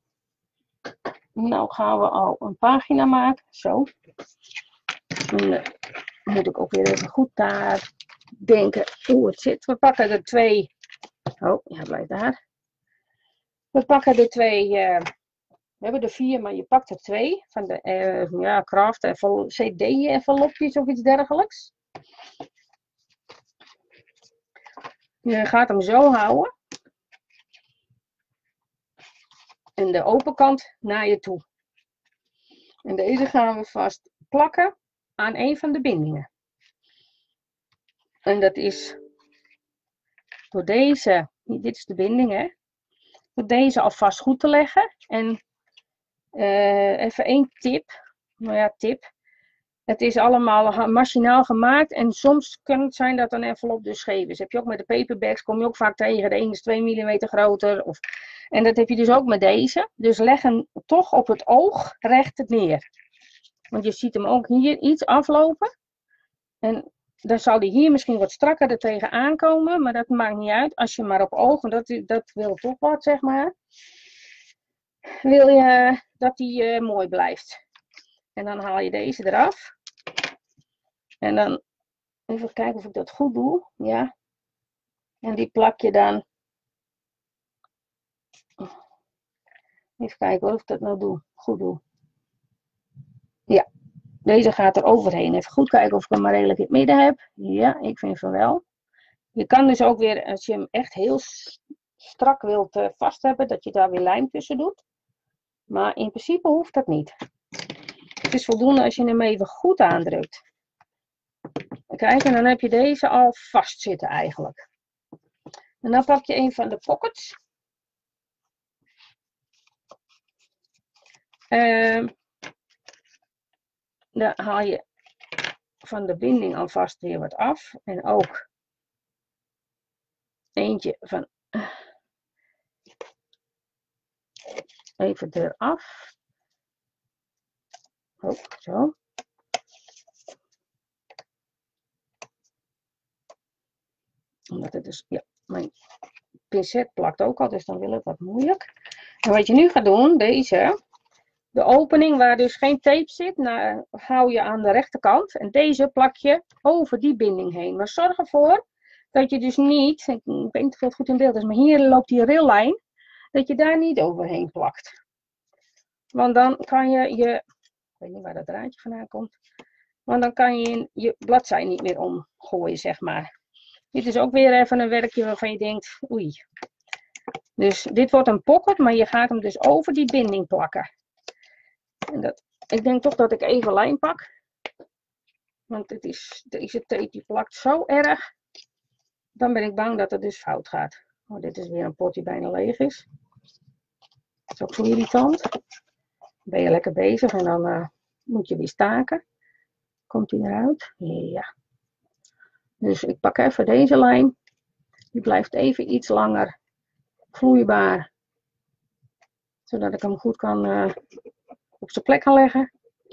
Nou gaan we al een pagina maken. Zo. En dan moet ik ook weer even goed daar denken hoe het zit. We pakken er 2. Oh, ja, blijf daar. We pakken er 2. We hebben er 4, maar je pakt er 2 van de craft CD-envelopjes of iets dergelijks. Je gaat hem zo houden. En de open kant naar je toe. En deze gaan we vast plakken aan een van de bindingen. En dat is door deze, dit is de binding hè. Door deze alvast goed te leggen. En even 1 tip. Nou ja, tip. Het is allemaal machinaal gemaakt en soms kan het zijn dat een envelop dus scheef is. Heb je ook met de paperbacks, kom je ook vaak tegen. De ene is 2 mm groter. En dat heb je dus ook met deze. Dus leg hem toch op het oog recht het neer. Want je ziet hem ook hier iets aflopen. En dan zal hij hier misschien wat strakker er tegenaan komen. Maar dat maakt niet uit. Als je maar op oog, en dat wil toch wat zeg maar. Wil je dat die mooi blijft. En dan haal je deze eraf. En dan even kijken of ik dat goed doe. Ja. En die plak je dan. Even kijken of ik dat nou doe. Goed doe. Ja. Deze gaat er overheen. Even goed kijken of ik hem maar redelijk in het midden heb. Ja, ik vind van wel. Je kan dus ook weer, als je hem echt heel strak wilt vast hebben, dat je daar weer lijm tussen doet. Maar in principe hoeft dat niet. Het is voldoende als je hem even goed aandrukt. Kijk, en dan heb je deze al vast zitten eigenlijk. En dan pak je een van de pockets. Dan haal je van de binding alvast weer wat af. En ook eentje van even eraf. Oh, zo. Omdat het dus, ja, mijn pincet plakt ook al, dus dan wil het wat moeilijk. En wat je nu gaat doen, deze, de opening waar dus geen tape zit, nou, hou je aan de rechterkant. En deze plak je over die binding heen. Maar zorg ervoor dat je dus niet, ik weet niet of het goed in beeld is, maar hier loopt die raillijn, dat je daar niet overheen plakt. Want dan kan je, ik weet niet waar dat draadje vandaan komt, want dan kan je bladzij niet meer omgooien, zeg maar. Dit is ook weer even een werkje waarvan je denkt, oei. Dus dit wordt een pocket, maar je gaat hem dus over die binding plakken. En ik denk toch dat ik even lijm pak. Want deze tape die plakt zo erg. Dan ben ik bang dat het dus fout gaat. Oh, dit is weer een pot die bijna leeg is. Dat is ook zo irritant. Dan ben je lekker bezig en dan moet je weer staken. Komt hij eruit? Ja. Dus ik pak even deze lijn. Die blijft even iets langer vloeibaar. Zodat ik hem goed kan op zijn plek kan leggen.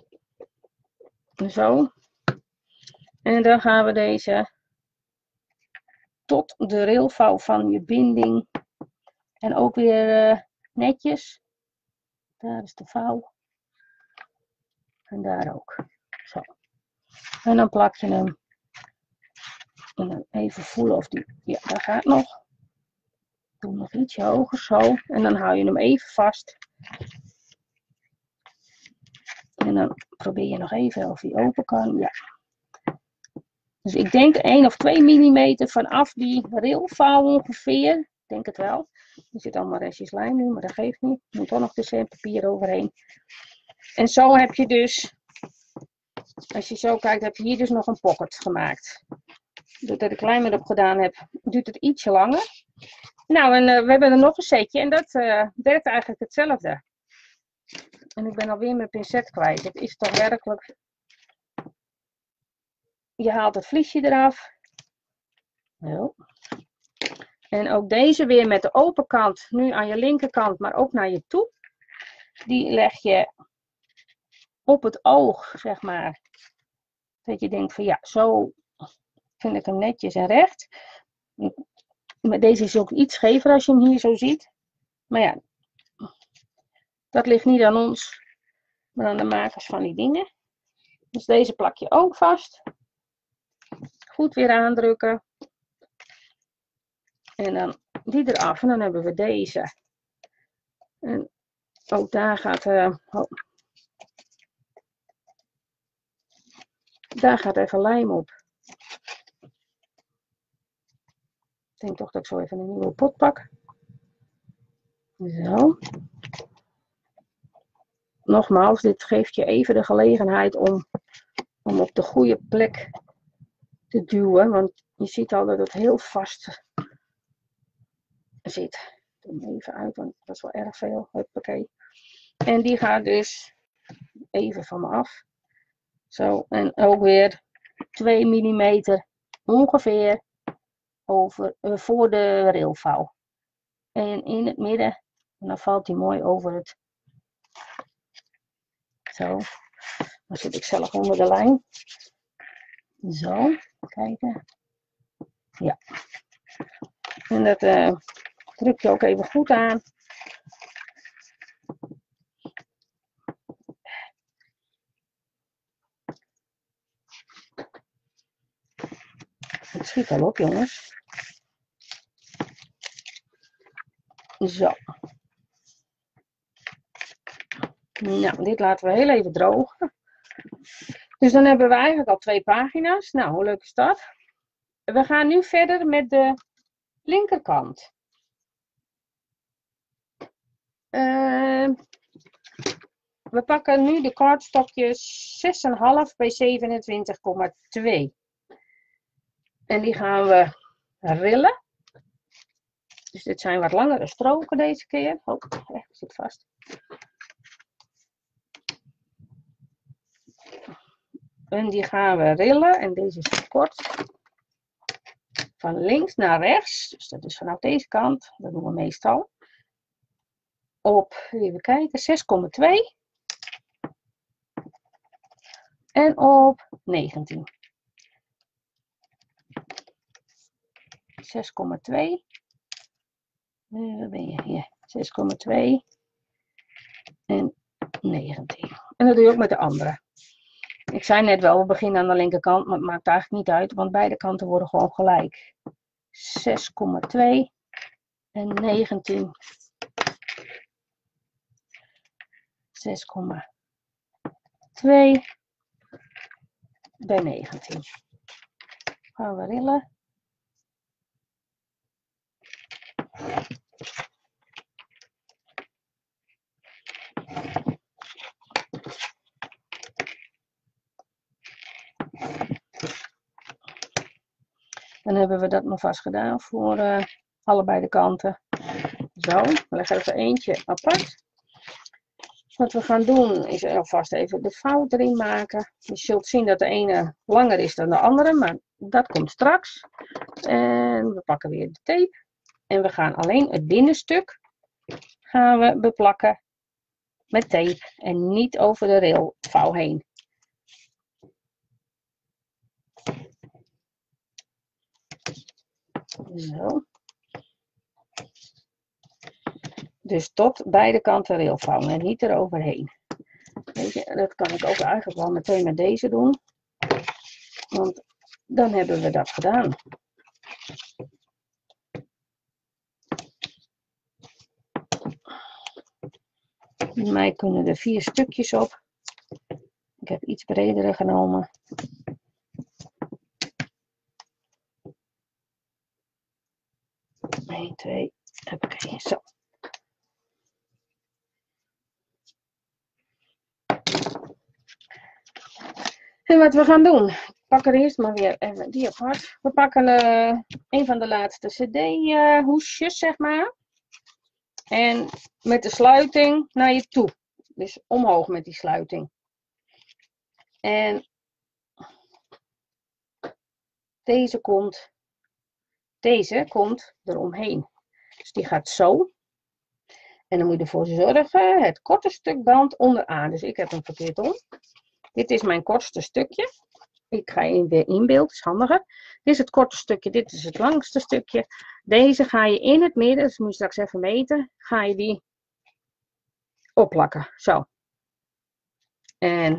Zo. En dan gaan we deze tot de railvouw van je binding. En ook weer netjes. Daar is de vouw. En daar ook. Zo. En dan plak je hem. En dan even voelen of die. Ja, daar gaat nog. Doe nog ietsje hoger zo. En dan hou je hem even vast. En dan probeer je nog even of hij open kan. Ja. Dus ik denk 1 of 2 millimeter vanaf die railvouw ongeveer. Ik denk het wel. Er zit allemaal restjes lijm nu, maar dat geeft niet. Er moet toch nog papier overheen. En zo heb je dus, als je zo kijkt, heb je hier dus nog een pocket gemaakt. Doordat ik lijm erop gedaan heb, duurt het ietsje langer. Nou, en we hebben er nog een setje en dat werkt eigenlijk hetzelfde. En ik ben alweer mijn pincet kwijt. Het is toch werkelijk... Je haalt het vliesje eraf. Zo. En ook deze weer met de open kant, nu aan je linkerkant, maar ook naar je toe. Die leg je op het oog, zeg maar. Dat je denkt van ja, zo vind ik hem netjes en recht. Maar deze is ook iets schever als je hem hier zo ziet. Maar ja, dat ligt niet aan ons, maar aan de makers van die dingen. Dus deze plak je ook vast. Goed weer aandrukken. En dan die eraf. En dan hebben we deze. En ook daar gaat, daar gaat even lijm op. Ik denk toch dat ik zo even een nieuwe pot pak. Zo. Nogmaals, dit geeft je even de gelegenheid om op de goede plek te duwen. Want je ziet al dat het heel vast zit. Ik doe hem even uit, want dat is wel erg veel. Huppakee. En die gaat dus even van me af. Zo, en ook weer 2 millimeter ongeveer voor de railvouw. En in het midden, en dan valt hij mooi over het. Zo, dan zit ik zelf onder de lijn. Zo, kijken. Ja. En dat druk je ook even goed aan. Het schiet al op, jongens. Zo. Nou, dit laten we heel even drogen. Dus dan hebben we eigenlijk al 2 pagina's. Nou, hoe leuk is dat? We gaan nu verder met de linkerkant. We pakken nu de kaartstokjes 6,5 bij 27,2. En die gaan we rillen. Dus dit zijn wat langere stroken deze keer. Oh, echt, zit vast. En die gaan we rillen. En deze is kort. Van links naar rechts. Dus dat is vanaf deze kant. Dat doen we meestal. Op, even kijken, 6,2. En op 19. 6,2. Waar ben je? Hier. 6,2. En 19. En dat doe je ook met de andere. Ik zei net wel, we beginnen aan de linkerkant, maar het maakt eigenlijk niet uit, want beide kanten worden gewoon gelijk. 6,2 en 19. 6,2 bij 19. Gaan we rillen. Dan hebben we dat nog vast gedaan voor allebei de kanten. Zo, we leggen even eentje apart. Wat we gaan doen is alvast even de vouw erin maken. Je zult zien dat de ene langer is dan de andere, maar dat komt straks. En we pakken weer de tape. En we gaan alleen het binnenstuk gaan we beplakken met tape en niet over de railvouw heen. Zo. Dus tot beide kanten railvouw en niet eroverheen. Weet je, dat kan ik ook eigenlijk wel meteen met deze doen. Want dan hebben we dat gedaan. Bij mij kunnen er 4 stukjes op. Ik heb iets bredere genomen. Eén, 2, oké, zo. En wat we gaan doen, ik pak er eerst maar weer even die apart. We pakken een van de laatste cd-hoesjes, zeg maar. En met de sluiting naar je toe. Dus omhoog met die sluiting. En deze komt eromheen. Dus die gaat zo. En dan moet je ervoor zorgen, het korte stuk band onderaan. Dus ik heb hem verkeerd om. Dit is mijn kortste stukje. Ik ga weer in beeld, is handiger. Dit is het korte stukje, dit is het langste stukje. Deze ga je in het midden, dus moet je straks even meten, ga je die opplakken. Zo. En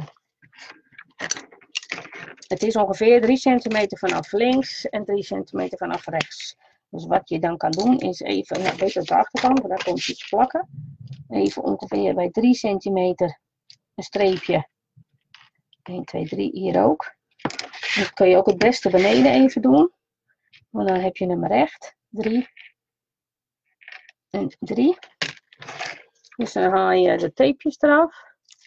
het is ongeveer 3 centimeter vanaf links en 3 centimeter vanaf rechts. Dus wat je dan kan doen is even, nou beter op de achterkant, want daar komt iets plakken. Even ongeveer bij 3 centimeter een streepje. 1, 2, 3 hier ook. Dat kun je ook het beste beneden even doen. Want dan heb je hem recht. 3 en 3. Dus dan haal je de tapejes eraf.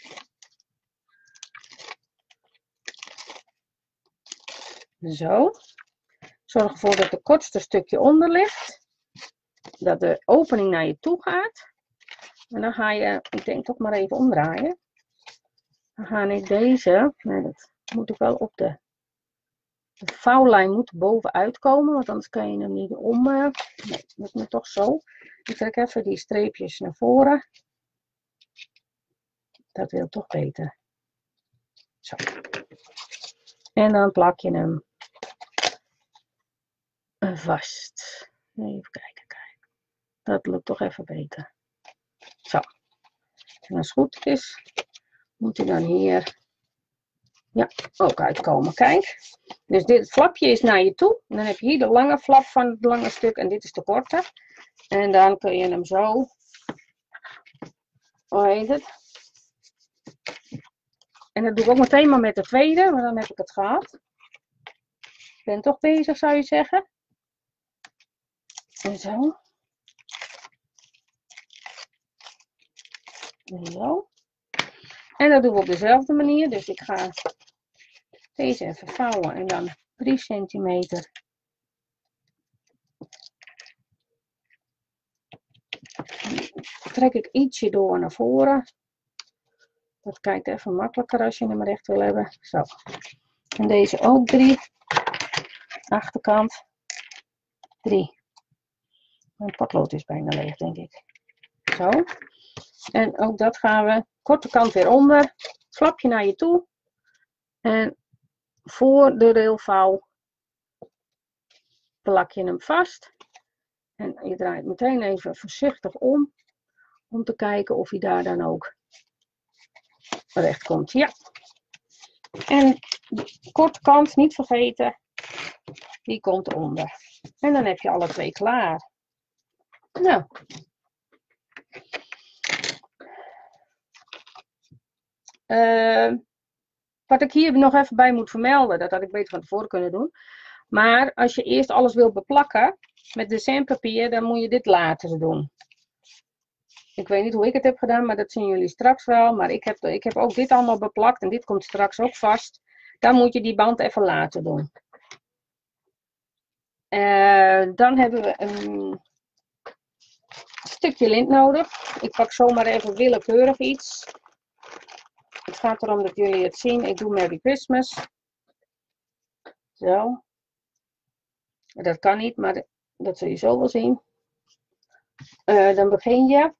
Zo. Zorg ervoor dat het kortste stukje onder ligt. Dat de opening naar je toe gaat. En dan ga je, ik denk toch maar even omdraaien. Dan ga ik deze, nee, dat moet ik wel op de vouwlijn moet bovenuit komen, want anders kan je hem niet om. Nee, dat moet toch zo. Ik trek even die streepjes naar voren. Dat wil toch beter. Zo. En dan plak je hem vast. Even kijken, kijk. Dat lukt toch even beter. Zo. En als het goed is, moet hij dan hier ook uitkomen. Kijk. Dus dit flapje is naar je toe. En dan heb je hier de lange flap van het lange stuk en dit is de korte. En dan kun je hem zo, hoe heet het? En dat doe ik ook meteen maar met de tweede, want dan heb ik het gehad. Ik ben toch bezig, zou je zeggen. En zo. En zo. En dat doen we op dezelfde manier. Dus ik ga deze even vouwen en dan 3 centimeter. Trek ik ietsje door naar voren. Dat kijkt even makkelijker als je hem recht wil hebben. Zo. En deze ook 3. Achterkant 3. Mijn potlood is bijna leeg, denk ik. Zo. En ook dat gaan we. Korte kant weer onder. Flapje naar je toe. En voor de railvouw plak je hem vast. En je draait meteen even voorzichtig om te kijken of hij daar dan ook recht komt. Ja. En de korte kant, niet vergeten, die komt onder. En dan heb je alle twee klaar. Nou. Wat ik hier nog even bij moet vermelden, dat had ik beter van tevoren kunnen doen. Maar als je eerst alles wil beplakken met decemberpapier, dan moet je dit later doen. Ik weet niet hoe ik het heb gedaan, maar dat zien jullie straks wel. Maar ik heb ook dit allemaal beplakt en dit komt straks ook vast. Dan moet je die band even later doen. Dan hebben we een stukje lint nodig. Ik pak zomaar even willekeurig iets. Het gaat erom dat jullie het zien. Ik doe Merry Christmas. Zo. Dat kan niet, maar dat zul je zo wel zien. Dan begin je.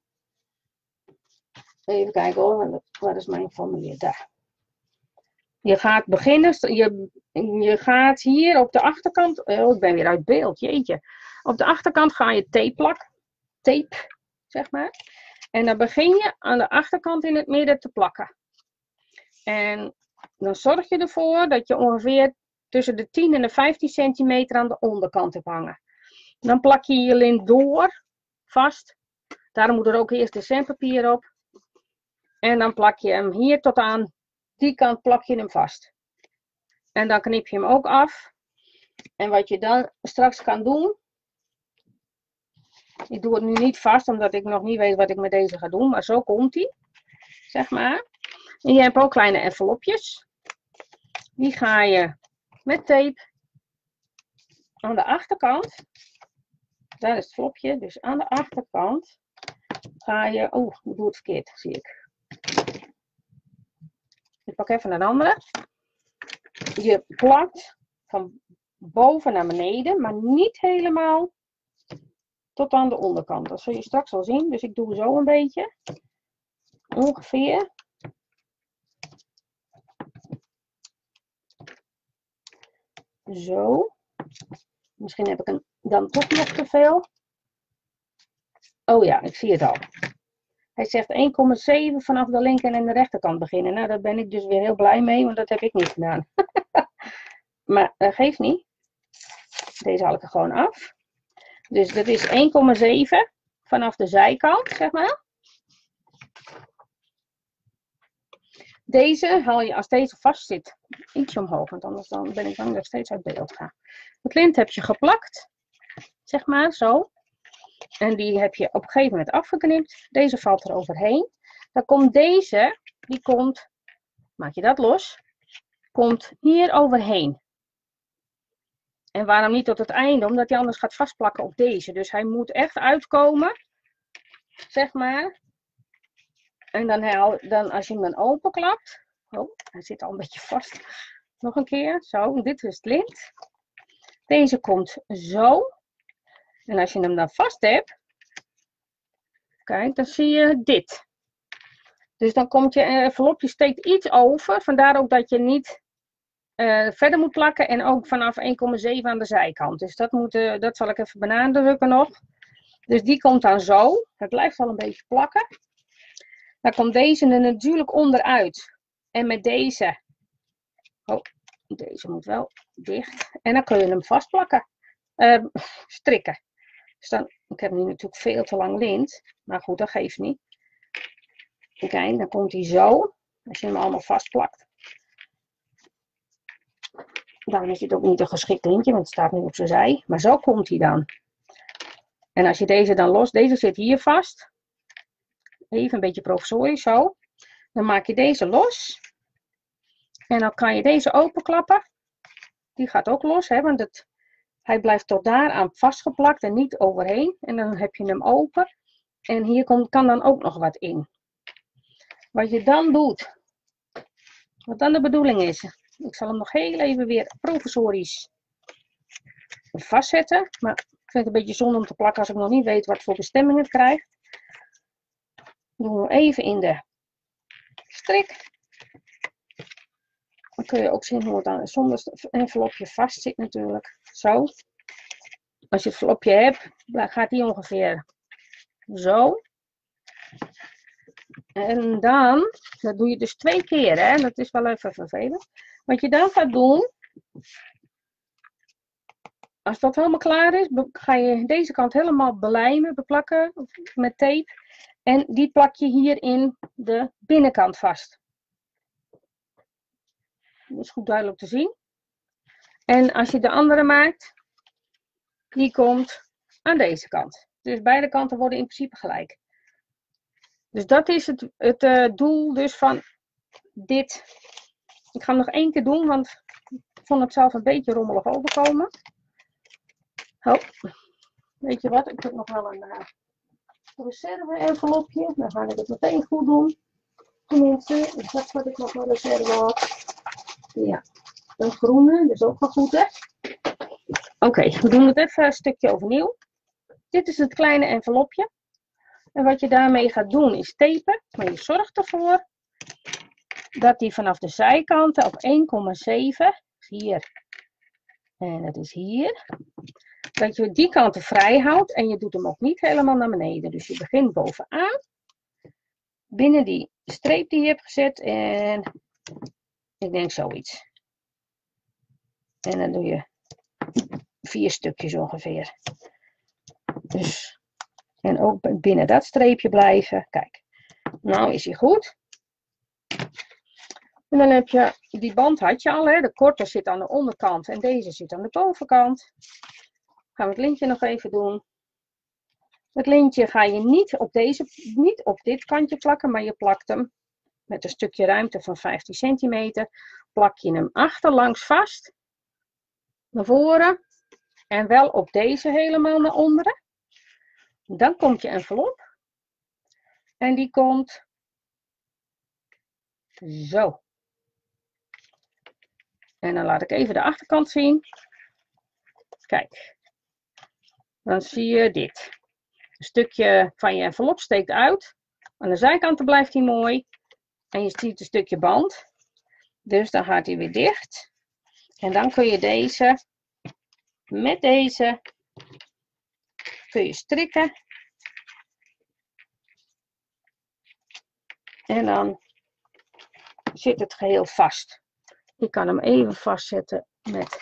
Even kijken hoor, waar is mijn formulier? Daar. Je gaat beginnen, je gaat hier op de achterkant, oh ik ben weer uit beeld, jeetje. Op de achterkant ga je tape, zeg maar. En dan begin je aan de achterkant in het midden te plakken. En dan zorg je ervoor dat je ongeveer tussen de 10 en de 15 centimeter aan de onderkant hebt hangen. Dan plak je je lint door, vast. Daarom moet er ook eerst decemberpapier op. En dan plak je hem hier tot aan die kant plak je hem vast. En dan knip je hem ook af. En wat je dan straks kan doen. Ik doe het nu niet vast, omdat ik nog niet weet wat ik met deze ga doen. Maar zo komt hij. Zeg maar. En je hebt ook kleine envelopjes. Die ga je met tape aan de achterkant. Daar is het flopje. Dus aan de achterkant ga je. Oh, ik doe het verkeerd, zie ik. Ik pak even een andere. Je plakt van boven naar beneden, maar niet helemaal tot aan de onderkant. Dat zul je straks wel zien. Dus ik doe zo een beetje. Ongeveer. Zo. Misschien heb ik hem dan toch nog te veel. Oh ja, ik zie het al. Hij zegt 1,7 vanaf de linker en de rechterkant beginnen. Nou, daar ben ik dus weer heel blij mee, want dat heb ik niet gedaan. Maar dat geeft niet. Deze haal ik er gewoon af. Dus dat is 1,7 vanaf de zijkant, zeg maar. Deze haal je als deze vast zit ietsje omhoog, want anders dan ben ik bang dat ik steeds uit beeld ga. Het lint heb je geplakt, zeg maar, zo. En die heb je op een gegeven moment afgeknipt. Deze valt er overheen. Dan komt deze, die komt, maak je dat los, komt hier overheen. En waarom niet tot het einde? Omdat hij anders gaat vastplakken op deze. Dus hij moet echt uitkomen, zeg maar. En dan als je hem dan openklapt. Oh, hij zit al een beetje vast. Nog een keer. Zo, dit is het lint. Deze komt zo. En als je hem dan vast hebt. Kijk, dan zie je dit. Dus dan komt je envelopje steekt iets over. Vandaar ook dat je niet verder moet plakken. En ook vanaf 1,7 aan de zijkant. Dus dat zal ik even benadrukken nog. Dus die komt dan zo. Het blijft wel een beetje plakken. Dan komt deze er natuurlijk onderuit. En met deze. Oh, deze moet wel dicht. En dan kun je hem vastplakken. Strikken. Dus dan, ik heb nu natuurlijk veel te lang lint. Maar goed, dat geeft niet. Kijk, dan komt hij zo. Als je hem allemaal vastplakt. Dan is het ook niet een geschikt lintje, want het staat nu op zijn zij. Maar zo komt hij dan. En als je deze dan los, deze zit hier vast. Even een beetje provisorisch zo. Dan maak je deze los. En dan kan je deze openklappen. Die gaat ook los, hè, want hij blijft tot daar aan vastgeplakt en niet overheen. En dan heb je hem open. En hier kan dan ook nog wat in. Wat je dan doet. Wat dan de bedoeling is. Ik zal hem nog heel even weer provisorisch vastzetten. Maar ik vind het een beetje zonde om te plakken als ik nog niet weet wat voor bestemming het krijgt. Doen we even in de strik. Dan kun je ook zien hoe het dan zonder envelopje vast zit natuurlijk. Zo. Als je het envelopje hebt, dan gaat die ongeveer zo. En dan, dat doe je dus 2 keer, hè. Dat is wel even vervelend. Wat je dan gaat doen, als dat helemaal klaar is, ga je deze kant helemaal belijmen, beplakken met tape. En die plak je hier in de binnenkant vast. Dat is goed duidelijk te zien. En als je de andere maakt, die komt aan deze kant. Dus beide kanten worden in principe gelijk. Dus dat is het doel dus van dit. Ik ga hem nog 1 keer doen, want ik vond het zelf een beetje rommelig overkomen. Oh, weet je wat? Ik heb nog wel een reserve-envelopje. Dan ga ik het meteen goed doen. Tenminste, dat wat ik nog een reserve had. Ja, een groene, dus ook wel goed, hè? Oké, we doen het even een stukje overnieuw. Dit is het kleine envelopje. En wat je daarmee gaat doen is tapen. Maar je zorgt ervoor dat die vanaf de zijkanten op 1,7, hier en dat is hier, dat je die kanten vrij houdt en je doet hem ook niet helemaal naar beneden. Dus je begint bovenaan, binnen die streep die je hebt gezet en ik denk zoiets. En dan doe je 4 stukjes ongeveer. Dus, en ook binnen dat streepje blijven. Kijk, nou is hij goed. En dan heb je, die band had je al, hè? De korte zit aan de onderkant en deze zit aan de bovenkant. Gaan we het lintje nog even doen. Het lintje ga je niet op dit kantje plakken, maar je plakt hem met een stukje ruimte van 15 centimeter. Plak je hem achterlangs vast, naar voren en wel op deze helemaal naar onderen. Dan komt je envelop en die komt zo. En dan laat ik even de achterkant zien. Kijk, dan zie je dit. Een stukje van je envelop steekt uit. Aan de zijkanten blijft hij mooi. En je ziet een stukje band. Dus dan gaat hij weer dicht. En dan kun je deze, met deze, kun je strikken. En dan zit het geheel vast. Ik kan hem even vastzetten met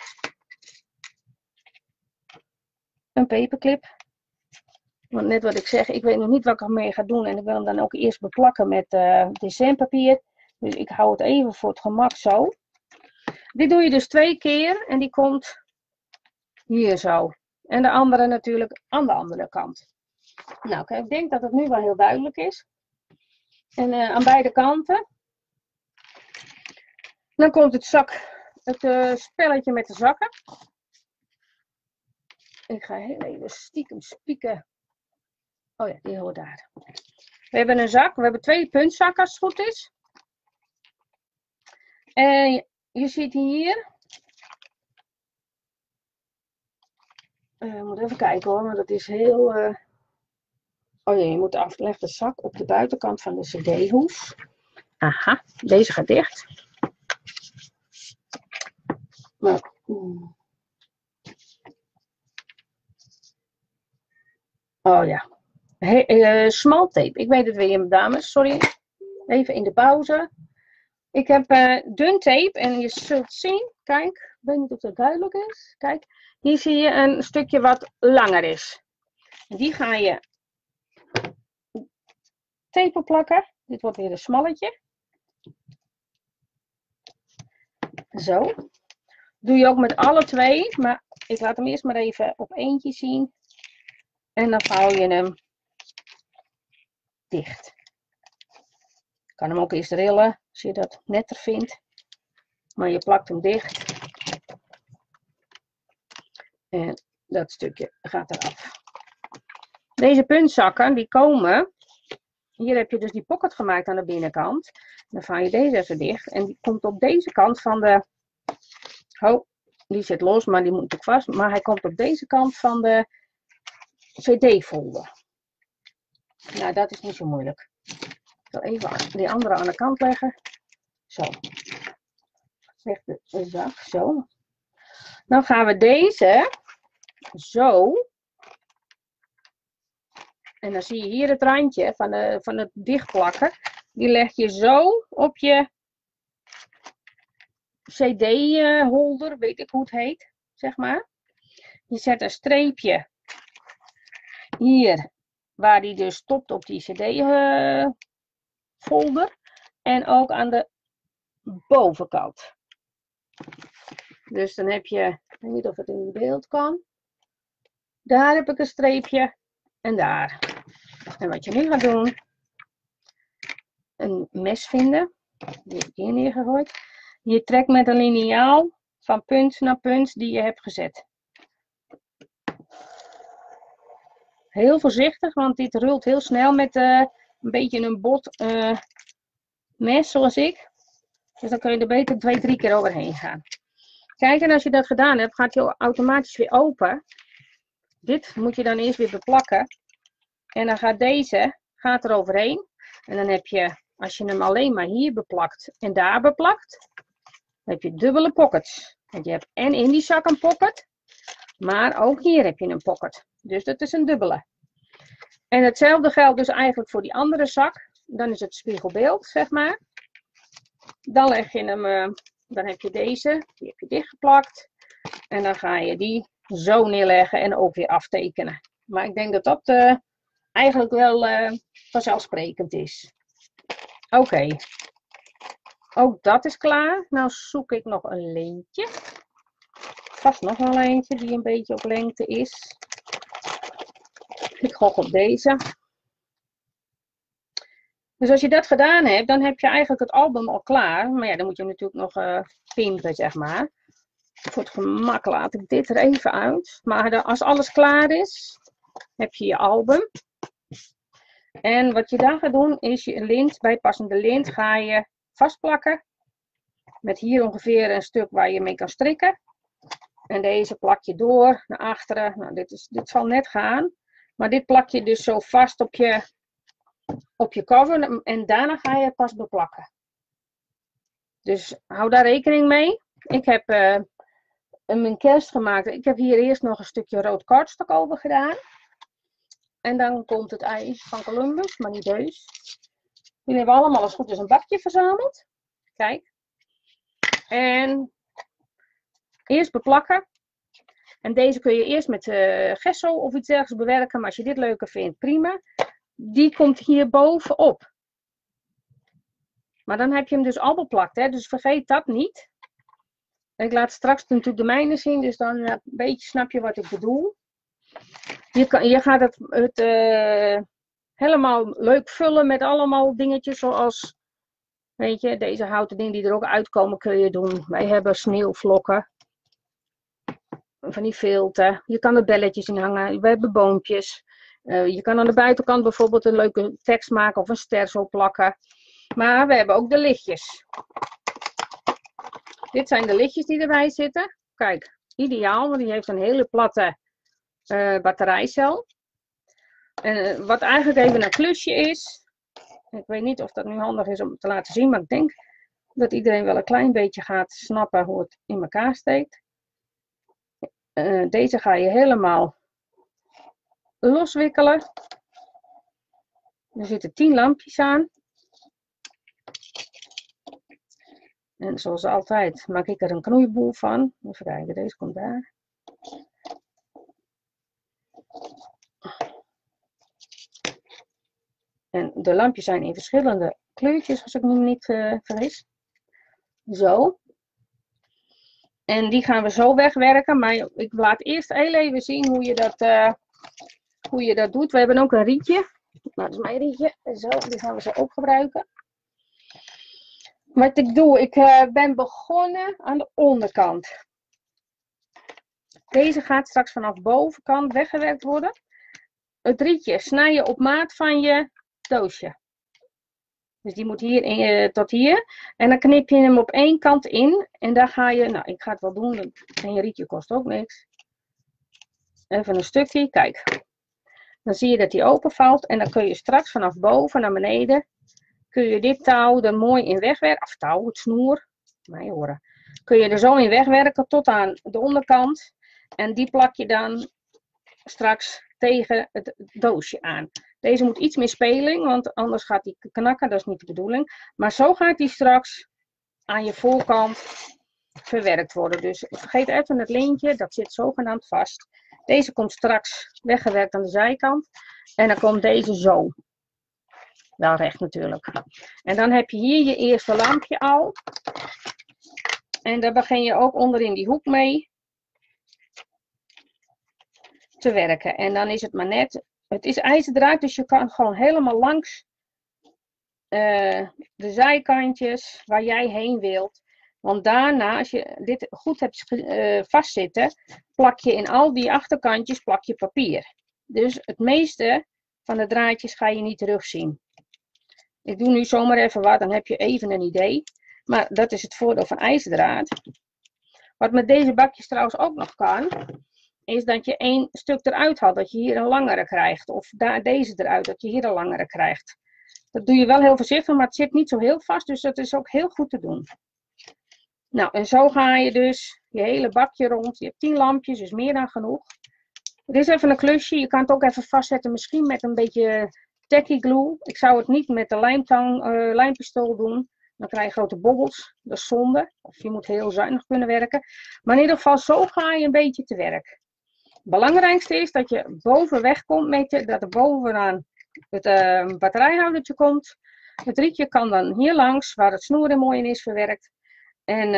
een paperclip. Want net wat ik zeg, ik weet nog niet wat ik ermee ga doen. En ik wil hem dan ook eerst beplakken met designpapier. Dus ik hou het even voor het gemak zo. Dit doe je dus 2 keer en die komt hier zo. En de andere natuurlijk aan de andere kant. Nou, kijk, ik denk dat het nu wel heel duidelijk is. En aan beide kanten. Dan komt het spelletje met de zakken. Ik ga heel even stiekem spieken. Oh ja, die hoort daar. We hebben een zak. We hebben 2 puntzakken als het goed is. En je ziet hier. Ik moet even kijken hoor, maar dat is heel... Oh ja, je moet afleggen de zak op de buitenkant van de cd-hoes. Aha, deze gaat dicht. Maar, oh ja. Smaltape. Ik weet het weer, dames. Sorry. Even in de pauze. Ik heb dun tape en je zult zien. Kijk, ik weet niet of dat duidelijk is. Kijk, hier zie je een stukje wat langer is. Die ga je tape op plakken. Dit wordt weer een smalletje. Zo. Doe je ook met alle 2. Maar ik laat hem eerst maar even op eentje zien. En dan vouw je hem dicht. Je kan hem ook eerst rillen, als je dat netter vindt. Maar je plakt hem dicht. En dat stukje gaat eraf. Deze puntzakken, die komen... Hier heb je dus die pocket gemaakt aan de binnenkant. Dan vouw je deze even dicht. En die komt op deze kant van de... Oh, die zit los, maar die moet ook vast. Maar hij komt op deze kant van de CD-folder. Nou, dat is niet zo moeilijk. Ik zal even die andere aan de kant leggen. Zo. Leg de zak zo. Dan gaan we deze zo En dan zie je hier het randje van het dichtplakken. Die leg je zo op je CD-holder, weet ik hoe het heet, zeg maar. Je zet een streepje hier, waar die dus stopt op die CD-folder. En ook aan de bovenkant. Dus dan heb je, ik weet niet of het in beeld kan. Daar heb ik een streepje en daar. En wat je nu gaat doen, een mes vinden. Die heb ik hier neergegooid. Je trekt met een liniaal van punt naar punt die je hebt gezet. Heel voorzichtig, want dit rult heel snel met een beetje een bot mes zoals ik. Dus dan kun je er beter 2-3 keer overheen gaan. Kijk, en als je dat gedaan hebt, gaat hij automatisch weer open. Dit moet je dan eerst weer beplakken. En dan gaat deze er overheen. En dan heb je, als je hem alleen maar hier beplakt en daar beplakt, dan heb je dubbele pockets. Want je hebt en in die zak een pocket, maar ook hier heb je een pocket. Dus dat is een dubbele. En hetzelfde geldt dus eigenlijk voor die andere zak. Dan is het spiegelbeeld, zeg maar. Dan leg je hem, dan heb je deze, die heb je dichtgeplakt. En dan ga je die zo neerleggen en ook weer aftekenen. Maar ik denk dat dat eigenlijk wel vanzelfsprekend is. Oké. Ook dat is klaar. Nou zoek ik nog een lintje. Vast nog wel eentje die een beetje op lengte is. Ik gok op deze. Dus als je dat gedaan hebt, dan heb je eigenlijk het album al klaar. Maar ja, dan moet je natuurlijk nog pimpen, zeg maar. Voor het gemak laat ik dit er even uit. Maar als alles klaar is, heb je je album. En wat je dan gaat doen, is je lint, bijpassende lint, ga je vastplakken. Met hier ongeveer een stuk waar je mee kan strikken. En deze plak je door naar achteren. Nou, dit zal net gaan. Maar dit plak je dus zo vast op je cover. En daarna ga je het pas beplakken. Dus hou daar rekening mee. Ik heb een kerst gemaakt. Ik heb hier eerst nog een stukje rood kartstok over gedaan. En dan komt het ijs van Columbus, maar niet heus. Jullie hebben allemaal als goed is een bakje verzameld. Kijk. En eerst beplakken. En deze kun je eerst met gesso of iets dergelijks bewerken. Maar als je dit leuker vindt, prima. Die komt hier bovenop. Maar dan heb je hem dus al beplakt. Hè? Dus vergeet dat niet. Ik laat straks natuurlijk de mijne zien. Dus dan een beetje snap je wat ik bedoel. Je gaat het helemaal leuk vullen met allemaal dingetjes zoals, weet je, deze houten dingen die er ook uitkomen kun je doen. Wij hebben sneeuwvlokken, van die filten. Je kan er belletjes in hangen. We hebben boompjes. Je kan aan de buitenkant bijvoorbeeld een leuke tekst maken of een ster zo plakken. Maar we hebben ook de lichtjes. Dit zijn de lichtjes die erbij zitten. Kijk, ideaal, want die heeft een hele platte batterijcel. En wat eigenlijk even een klusje is. Ik weet niet of dat nu handig is om te laten zien, maar ik denk dat iedereen wel een klein beetje gaat snappen hoe het in elkaar steekt. Deze ga je helemaal loswikkelen. Er zitten 10 lampjes aan. En zoals altijd maak ik er een knoeiboel van. Even kijken, deze komt daar. En de lampjes zijn in verschillende kleurtjes, als ik me niet vergis. Zo. En die gaan we zo wegwerken. Maar ik laat eerst heel even zien hoe je dat doet. We hebben ook een rietje. Nou, dat is mijn rietje. Zo, die gaan we zo ook gebruiken. Wat ik doe, ik ben begonnen aan de onderkant. Deze gaat straks vanaf de bovenkant weggewerkt worden. Het rietje snij je op maat van je doosje. Dus die moet hier tot hier. En dan knip je hem op één kant in. En daar ga je, nou ik ga het wel doen. En je rietje kost ook niks. Even een stukje, kijk. Dan zie je dat die openvalt. En dan kun je straks vanaf boven naar beneden. Kun je dit touw er mooi in wegwerken. Of touw, het snoer. Mij horen. Kun je er zo in wegwerken tot aan de onderkant. En die plak je dan straks tegen het doosje aan. Deze moet iets meer speling, want anders gaat die knakken, dat is niet de bedoeling. Maar zo gaat die straks aan je voorkant verwerkt worden. Dus vergeet even het lintje, dat zit zogenaamd vast. Deze komt straks weggewerkt aan de zijkant. En dan komt deze zo. Wel recht natuurlijk. En dan heb je hier je eerste lampje al. En daar begin je ook onderin die hoek mee te werken. En dan is het maar net, het is ijzerdraad, dus je kan gewoon helemaal langs de zijkantjes waar jij heen wilt. Want daarna, als je dit goed hebt vastzitten, plak je in al die achterkantjes plak je papier. Dus het meeste van de draadjes ga je niet terugzien. Ik doe nu zomaar even wat, dan heb je even een idee. Maar dat is het voordeel van ijzerdraad. Wat met deze bakjes trouwens ook nog kan, is dat je één stuk eruit haalt, dat je hier een langere krijgt. Of deze eruit, dat je hier een langere krijgt. Dat doe je wel heel voorzichtig, maar het zit niet zo heel vast, dus dat is ook heel goed te doen. Nou, en zo ga je dus je hele bakje rond. Je hebt 10 lampjes, dus meer dan genoeg. Dit is even een klusje. Je kan het ook even vastzetten, misschien met een beetje tacky glue. Ik zou het niet met de lijmpistool doen. Dan krijg je grote bobbels. Dat is zonde. Of je moet heel zuinig kunnen werken. Maar in ieder geval, zo ga je een beetje te werk. Het belangrijkste is dat je boven wegkomt met dat er bovenaan het batterijhoudertje komt. Het rietje kan dan hier langs, waar het snoer er mooi in is verwerkt. En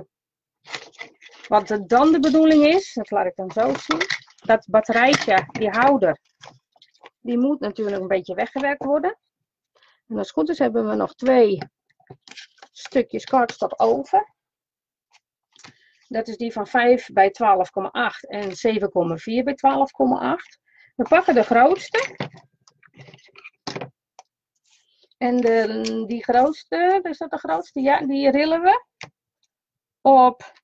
wat dan de bedoeling is, dat laat ik dan zo zien. Dat batterijtje, die houder, die moet natuurlijk een beetje weggewerkt worden. En als het goed is hebben we nog 2 stukjes cardstock over. Dat is die van 5 bij 12,8 en 7,4 bij 12,8. We pakken de grootste. En die grootste, is dat de grootste? Ja, die rillen we op,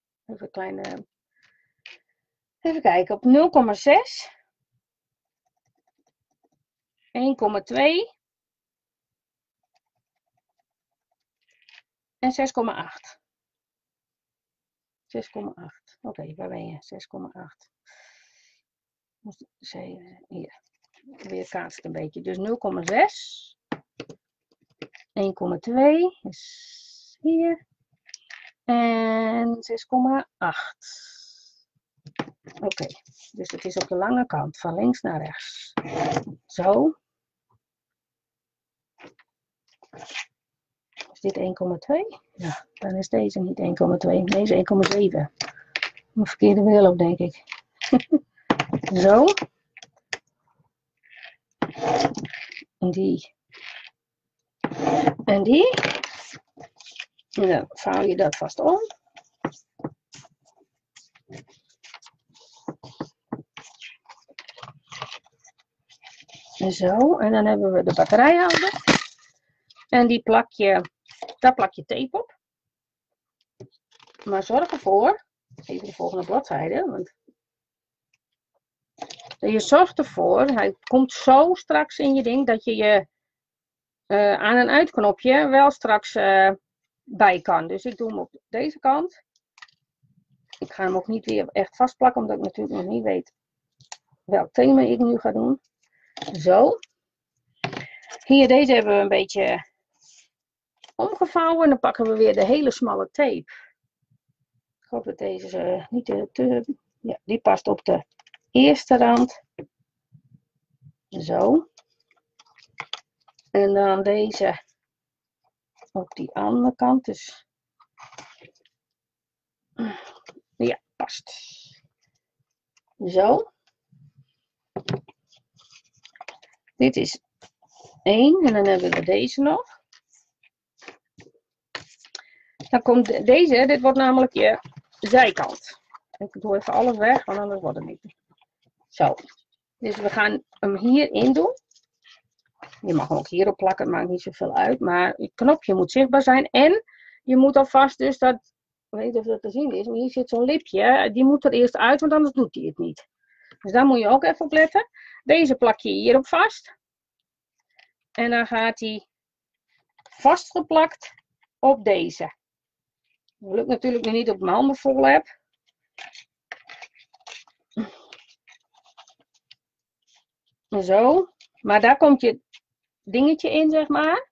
even kijken, op 0,6, 1,2 en 6,8. 6,8. Oké, waar ben je? 6,8. Hier. Weer kaatst het een beetje. Dus 0,6. 1,2 is hier. En 6,8. Oké, dus het is op de lange kant, van links naar rechts. Zo. Is dit 1,2? Ja, dan is deze niet 1,2. Deze 1,7. Een verkeerde wil op, denk ik. Zo. En die. En die. En dan vouw je dat vast om. Zo, en dan hebben we de batterijhouder. En die daar plak je tape op. Maar zorg ervoor, even de volgende bladzijde, want je zorgt ervoor, hij komt zo straks in je ding, dat je je aan- en uitknopje wel straks bij kan. Dus ik doe hem op deze kant. Ik ga hem ook niet weer echt vastplakken, omdat ik natuurlijk nog niet weet welk thema ik nu ga doen. Zo. Hier, deze hebben we een beetje omgevouwen. En dan pakken we weer de hele smalle tape. Ik hoop dat deze niet te... Ja, die past op de eerste rand. Zo. En dan deze op die andere kant. Dus ja, past. Zo. Dit is 1. En dan hebben we deze nog. Dan komt deze, dit wordt namelijk je zijkant. Ik doe even alles weg, want anders wordt het niet. Zo. Dus we gaan hem hierin doen. Je mag hem ook hierop plakken, het maakt niet zoveel uit. Maar het knopje moet zichtbaar zijn. En je moet alvast dus dat, ik weet niet of dat te zien is, maar hier zit zo'n lipje. Die moet er eerst uit, want anders doet hij het niet. Dus daar moet je ook even op letten. Deze plak je hierop vast. En dan gaat hij vastgeplakt op deze. Dat lukt natuurlijk nog niet op mijn handen vol heb. Zo. Maar daar komt je dingetje in, zeg maar.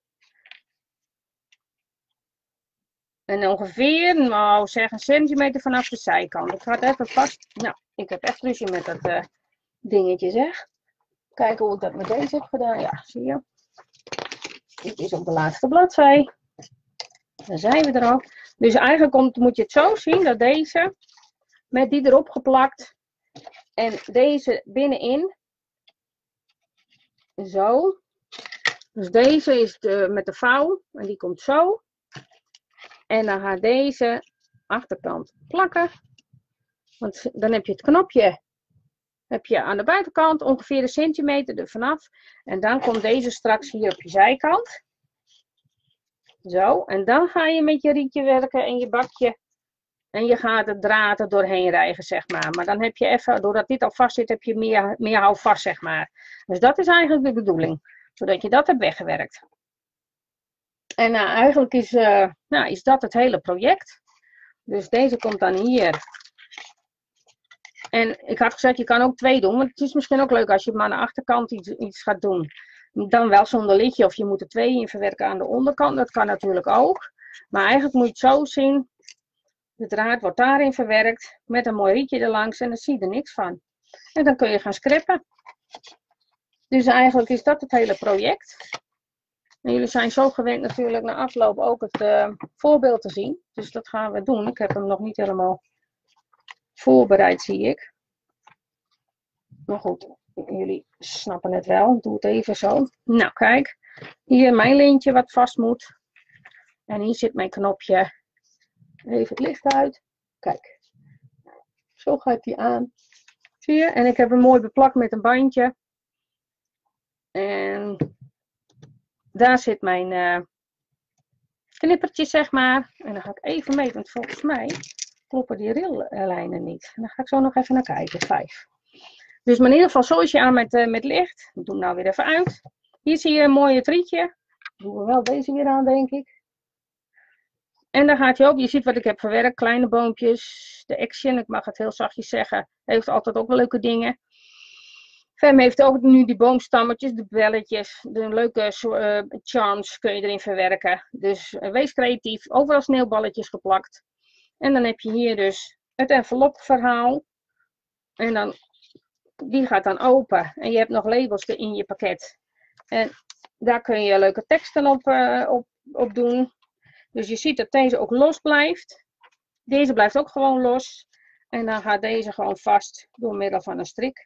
En ongeveer, nou zeg een centimeter vanaf de zijkant. Ik ga het even vast. Nou, ik heb echt ruzie met dat dingetje, zeg. Kijken hoe ik dat met deze heb gedaan. Ja, zie je. Dit is op de laatste bladzij. Daar zijn we er al. Dus eigenlijk moet je het zo zien dat deze met die erop geplakt en deze binnenin. Zo. Dus deze is met de vouw en die komt zo. En dan gaat deze achterkant plakken. Want dan heb je het knopje heb je aan de buitenkant ongeveer een centimeter er vanaf. En dan komt deze straks hier op je zijkant. Zo. En dan ga je met je rietje werken en je bakje. En je gaat het draad er doorheen rijgen, zeg maar. Maar dan heb je even, doordat dit al vast zit, heb je meer houvast, zeg maar. Dus dat is eigenlijk de bedoeling. Zodat je dat hebt weggewerkt. En eigenlijk is dat het hele project. Dus deze komt dan hier. En ik had gezegd, je kan ook 2 doen. Want het is misschien ook leuk als je maar aan de achterkant iets gaat doen. Dan wel zonder lidje. Of je moet er 2 in verwerken aan de onderkant. Dat kan natuurlijk ook. Maar eigenlijk moet je het zo zien. De draad wordt daarin verwerkt. Met een mooi rietje erlangs. En dan zie je er niks van. En dan kun je gaan schrippen. Dus eigenlijk is dat het hele project. En jullie zijn zo gewend natuurlijk na afloop ook het voorbeeld te zien. Dus dat gaan we doen. Ik heb hem nog niet helemaal voorbereid, zie ik. Maar goed, jullie snappen het wel. Ik doe het even zo. Nou, kijk. Hier mijn lintje wat vast moet. En hier zit mijn knopje. Even het licht uit. Kijk. Zo gaat die aan. Zie je? En ik heb hem mooi beplakt met een bandje. En daar zit mijn knippertje, zeg maar. En dan ga ik even meten, want volgens mij kloppen die rillijnen niet. En dan ga ik zo nog even naar kijken. 5. Dus maar in ieder geval zo is je aan met licht. Ik doe hem nou weer even uit. Hier zie je een mooie rietje. Doen we wel deze weer aan, denk ik. En dan gaat hij ook, je ziet wat ik heb verwerkt. Kleine boompjes. De Action, ik mag het heel zachtjes zeggen, heeft altijd ook wel leuke dingen. Fem heeft ook nu die boomstammetjes, de belletjes, de leuke charms kun je erin verwerken. Dus wees creatief, overal sneeuwballetjes geplakt. En dan heb je hier dus het envelopverhaal. En dan, die gaat dan open. En je hebt nog labels in je pakket. En daar kun je leuke teksten op doen. Dus je ziet dat deze ook los blijft. Deze blijft ook gewoon los. En dan gaat deze gewoon vast door middel van een strik.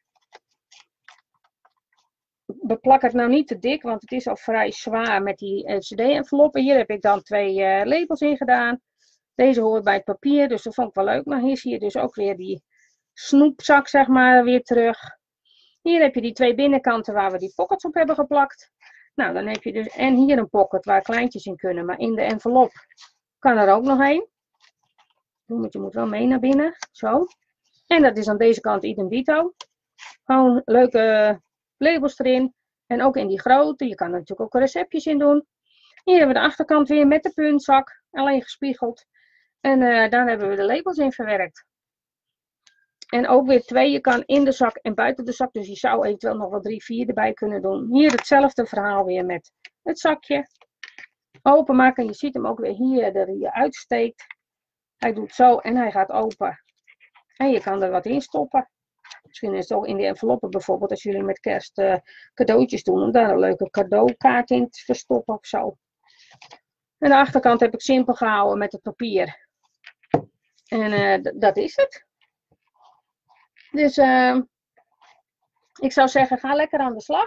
Beplak het nou niet te dik, want het is al vrij zwaar met die LCD-enveloppen. Hier heb ik dan 2 labels in gedaan. Deze hoort bij het papier, dus dat vond ik wel leuk. Maar hier zie je dus ook weer die snoepzak, zeg maar, weer terug. Hier heb je die 2 binnenkанten waar we die pockets op hebben geplakt. Nou, dan heb je dus, en hier een pocket waar kleintjes in kunnen, maar in de envelop kan er ook nog een. Je moet wel mee naar binnen, zo. En dat is aan deze kant idem dito. Gewoon leuke labels erin. En ook in die grote. Je kan er natuurlijk ook receptjes in doen. Hier hebben we de achterkant weer met de puntzak. Alleen gespiegeld. En daar hebben we de labels in verwerkt. En ook weer 2. Je kan in de zak en buiten de zak. Dus je zou eventueel nog wel 3, 4 erbij kunnen doen. Hier hetzelfde verhaal weer met het zakje. Openmaken. Je ziet hem ook weer hier dat hij uitsteekt. Hij doet zo en hij gaat open. En je kan er wat in stoppen. Misschien is het ook in die enveloppen bijvoorbeeld, als jullie met kerst cadeautjes doen, om daar een leuke cadeaukaart in te verstoppen of zo. En de achterkant heb ik simpel gehouden met het papier. En dat is het. Dus ik zou zeggen, ga lekker aan de slag.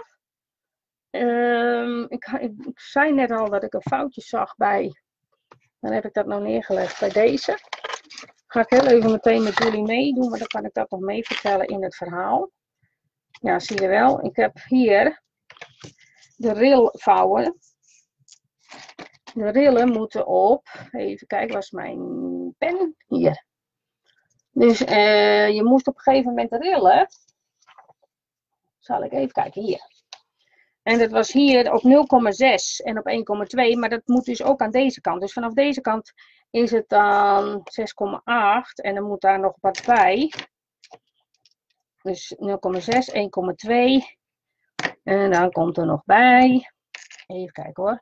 Ik zei net al dat ik een foutje zag bij, dan heb ik dat nou neergelegd bij deze. Ga ik heel even meteen met jullie meedoen, maar dan kan ik dat nog mee vertellen in het verhaal. Ja, zie je wel. Ik heb hier de rilvouwen. De rillen moeten op, even kijken, was mijn pen? Hier. Dus je moest op een gegeven moment de rillen. Zal ik even kijken, hier. En dat was hier op 0,6 en op 1,2, maar dat moet dus ook aan deze kant. Dus vanaf deze kant is het dan 6,8 en dan moet daar nog wat bij. Dus 0,6, 1,2 En dan komt er nog bij, even kijken hoor,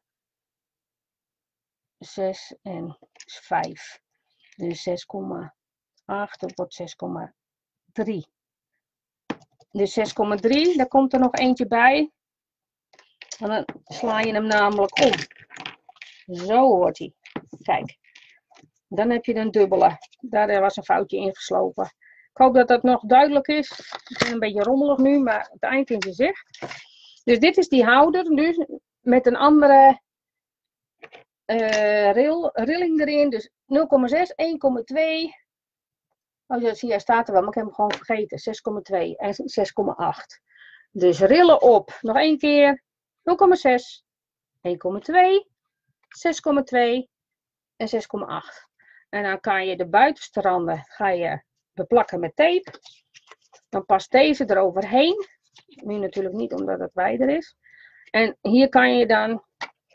6 en 5. Dus 6,8, dat wordt 6,3. Dus 6,3, daar komt er nog eentje bij. En dan sla je hem namelijk om. Zo wordt hij. Kijk. Dan heb je een dubbele. Daar was een foutje in geslopen. Ik hoop dat dat nog duidelijk is. Het is een beetje rommelig nu, maar het eind in zicht. Dus dit is die houder. Dus met een andere rilling erin. Dus 0,6, 1,2. Oh ja, zie jij staat er wel, maar ik heb hem gewoon vergeten. 6,2 en 6,8. Dus rillen op. Nog één keer. 0,6, 1,2, 6,2 en 6,8. En dan kan je de buitenste randen beplakken met tape. Dan past deze eroverheen. Nu natuurlijk niet omdat het wijder is. En hier kan je dan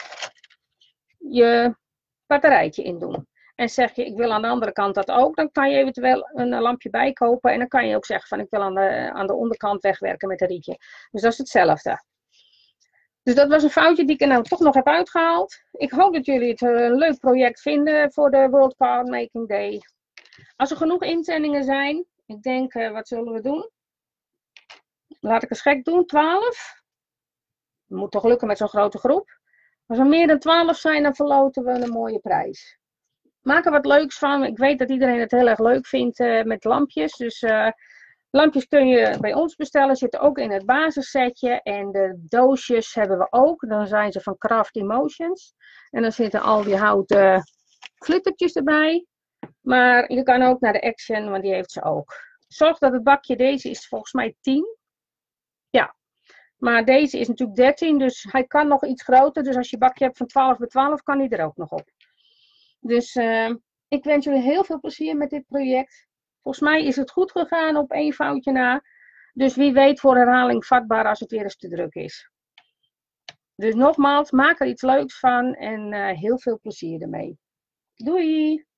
je batterijtje in doen. En zeg je, ik wil aan de andere kant dat ook, dan kan je eventueel een lampje bijkopen. En dan kan je ook zeggen van, ik wil aan de onderkant wegwerken met een rietje. Dus dat is hetzelfde. Dus dat was een foutje die ik er nou toch nog heb uitgehaald. Ik hoop dat jullie het een leuk project vinden voor de World Card Making Day. Als er genoeg inzendingen zijn, ik denk, wat zullen we doen? Laat ik eens gek doen, 12. Dat moet toch lukken met zo'n grote groep. Als er meer dan 12 zijn, dan verloten we een mooie prijs. Maak er wat leuks van. Ik weet dat iedereen het heel erg leuk vindt met lampjes. Dus lampjes kun je bij ons bestellen. Zitten ook in het basissetje. En de doosjes hebben we ook. Dan zijn ze van Craft Emotions. En dan zitten al die houten glittertjes erbij. Maar je kan ook naar de Action, want die heeft ze ook. Zorg dat het bakje, deze is volgens mij 10. Ja. Maar deze is natuurlijk 13, dus hij kan nog iets groter. Dus als je bakje hebt van 12 bij 12, kan hij er ook nog op. Dus ik wens jullie heel veel plezier met dit project. Volgens mij is het goed gegaan op 1 foutje na. Dus wie weet voor herhaling vatbaar als het weer eens te druk is. Dus nogmaals, maak er iets leuks van en heel veel plezier ermee. Doei!